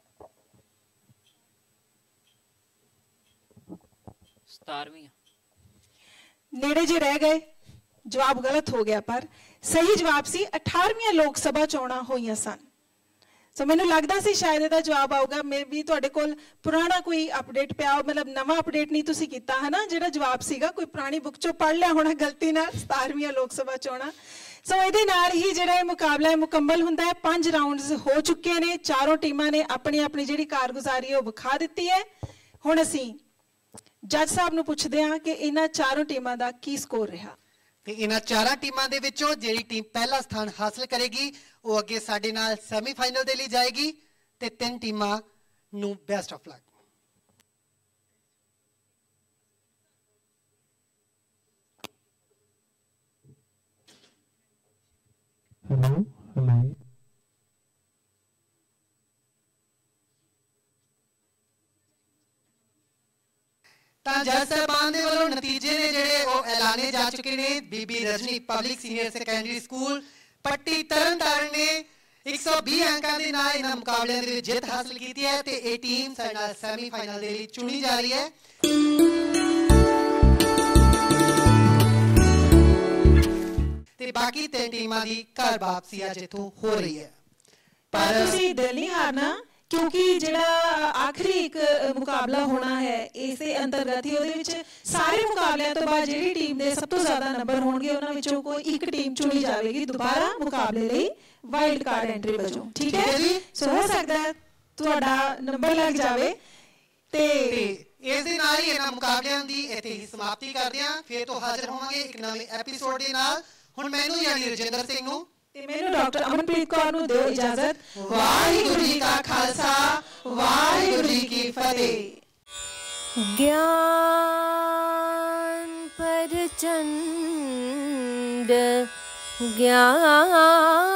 ਸਤਾਰਵੀਂ। ਨੇੜੇ ਜੇ ਰਹਿ ਗਏ, ਜਵਾਬ ਗਲਤ ਹੋ ਗਿਆ, ਪਰ ਸਹੀ ਜਵਾਬ ਸੀ ਅਠਾਰਵੀਆਂ ਲੋਕ ਸਭਾ ਚੋਣਾਂ ਹੋਈਆਂ ਸਨ। ਸੋ ਮੈਨੂੰ ਲੱਗਦਾ ਸੀ ਸ਼ਾਇਦ ਇਹਦਾ ਜਵਾਬ ਆਊਗਾ। ਮੇ ਵੀ ਤੁਹਾਡੇ ਕੋਲ ਪੁਰਾਣਾ ਕੋਈ ਅਪਡੇਟ ਪਿਆ, ਮਤਲਬ ਨਵਾਂ ਅਪਡੇਟ ਨਹੀਂ ਤੁਸੀਂ ਕੀਤਾ ਹੈ ਨਾ। ਜਿਹੜਾ ਜਵਾਬ ਸੀਗਾ ਕੋਈ ਪੁਰਾਣੀ ਬੁੱਕ ਚੋਂ ਪੜ੍ਹ ਲਿਆ ਹੋਣਾ ਗਲਤੀ ਨਾਲ, ਸਤਾਰਵੀਆਂ ਲੋਕ ਸਭਾ ਚੋਣਾਂ। ਸੋ ਇਹਦੇ ਨਾਲ ਹੀ ਜਿਹੜਾ ਇਹ ਮੁਕਾਬਲਾ ਹੈ ਮੁਕੰਮਲ ਹੁੰਦਾ ਹੈ। ਪੰਜ ਰਾਉਂਡਸ ਹੋ ਚੁੱਕੇ ਨੇ, ਚਾਰੋਂ ਟੀਮਾਂ ਨੇ ਆਪਣੀ ਆਪਣੀ ਜਿਹੜੀ ਕਾਰਗੁਜ਼ਾਰੀ ਉਹ ਵਿਖਾ ਦਿੱਤੀ ਹੈ। ਹੁਣ ਅਸੀਂ ਜੱਜ ਸਾਹਿਬ ਨੂੰ ਪੁੱਛਦੇ ਹਾਂ ਕਿ ਇਹਨਾਂ ਚਾਰੋਂ ਟੀਮਾਂ ਦਾ ਕੀ ਸਕੋਰ ਰਿਹਾ। ਤੇ ਇਹਨਾਂ ਚਾਰਾਂ ਟੀਮਾਂ ਦੇ ਵਿੱਚੋਂ ਜਿਹੜੀ ਟੀਮ ਪਹਿਲਾ ਸਥਾਨ ਹਾਸਲ ਕਰੇਗੀ ਉਹ ਅੱਗੇ ਸਾਡੇ ਨਾਲ ਸੈਮੀਫਾਈਨਲ ਦੇ ਲਈ ਜਾਏਗੀ। ਤੇ ਤਿੰਨ ਟੀਮਾਂ ਨੂੰ best of luck. Hello hello ਤਾਂ ਜੱਜ ਸਾਹਿਬਾਨ ਦੇ ਵੱਲੋਂ ਨਤੀਜੇ ਨੇ ਜਿਹੜੇ ਉਹ ਐਲਾਨੇ ਜਾ ਚੁੱਕੇ ਨੇ। Bibi Rajni public senior secondary school Patti Tarn Taran ਨੇ ਇੱਕ ਸੌ ਵੀਹ ਅੰਕਾਂ ਦੇ ਨਾਲ ਇਹਨਾਂ ਮੁਕਾਬਲਿਆਂ ਦੇ ਵਿੱਚ ਜਿੱਤ ਹਾਸਲ ਕੀਤੀ ਹੈ ਤੇ ਇਹ ਟੀਮ ਸਾਡੇ ਨਾਲ ਸੈਮੀਫਾਈਨਲ ਦੇ ਲਈ ਚੁਣੀ ਜਾ ਰਹੀ ਹੈ। ਤੇ ਬਾਕੀ ਤਿੰਨ ਟੀਮਾਂ ਦੀ ਘਰ ਵਾਪਸੀ ਅੱਜ ਇੱਥੋਂ ਹੋ ਰਹੀ ਹੈ। ਪਰ ਤੁਸੀਂ ਦਿਲ ਨਹੀਂ ਹਾਰਨਾ, ਕਿਉਂਕਿ ਜਿਹੜਾ ਆਖਰੀ ਇੱਕ ਮੁਕਾਬਲਾ ਹੋਣਾ ਹੈ ਇਸੇ ਅੰਤਰਗਤ ਹੀ, ਉਹਦੇ ਵਿੱਚ ਸਾਰੇ ਮੁਕਾਬਲਿਆਂ ਤੋਂ ਬਾਅਦ ਜਿਹੜੀ ਟੀਮ ਦੇ ਸਭ ਤੋਂ ਜ਼ਿਆਦਾ ਨੰਬਰ ਹੋਣਗੇ ਉਹਨਾਂ ਵਿੱਚੋਂ ਕੋਈ ਇੱਕ ਟੀਮ ਚੁਣੀ ਜਾਵੇਗੀ ਦੁਬਾਰਾ ਮੁਕਾਬਲੇ ਲਈ ਵਾਈਲਡ ਕਾਰਡ ਐਂਟਰੀ ਵਜੋਂ। ਠੀਕ ਹੈ ਜੀ? ਸੋ ਹੋ ਸਕਦਾ ਹੈ ਤੁਹਾਡਾ ਨੰਬਰ ਲੱਗ ਜਾਵੇ। ਤੇ ਇਸ ਦੇ ਨਾਲ ਹੀ ਇਹਨਾਂ ਮੁਕਾਬਲਿਆਂ ਦੀ ਇੱਥੇ ਹੀ ਸਮਾਪਤੀ ਕਰਦੇ ਹਾਂ। ਫਿਰ ਤੋਂ ਹਾਜ਼ਰ ਹੋਵਾਂਗੇ ਇੱਕ ਨਵੇਂ ਐਪੀਸੋਡ ਦੇ ਨਾਲ। ਹੁਣ ਮੈਨੂੰ ਯਾਨੀ ਰਜਿੰਦਰ ਸਿੰਘ ਨੂੰ ਤੇ ਮੈਨੂੰ ਡਾਕਟਰ ਅਮਨਪ੍ਰੀਤ ਕੌਰ ਨੂੰ ਦਿਓ ਇਜਾਜ਼ਤ। ਵਾਹਿਗੁਰੂ ਜੀ ਕਾ ਖਾਲਸਾ, ਵਾਹਿਗੁਰੂ ਜੀ ਕੀ ਫਤਿਹ। ਗਿਆਨ ਪਰ ਚੰਦ ਗਿਆਨ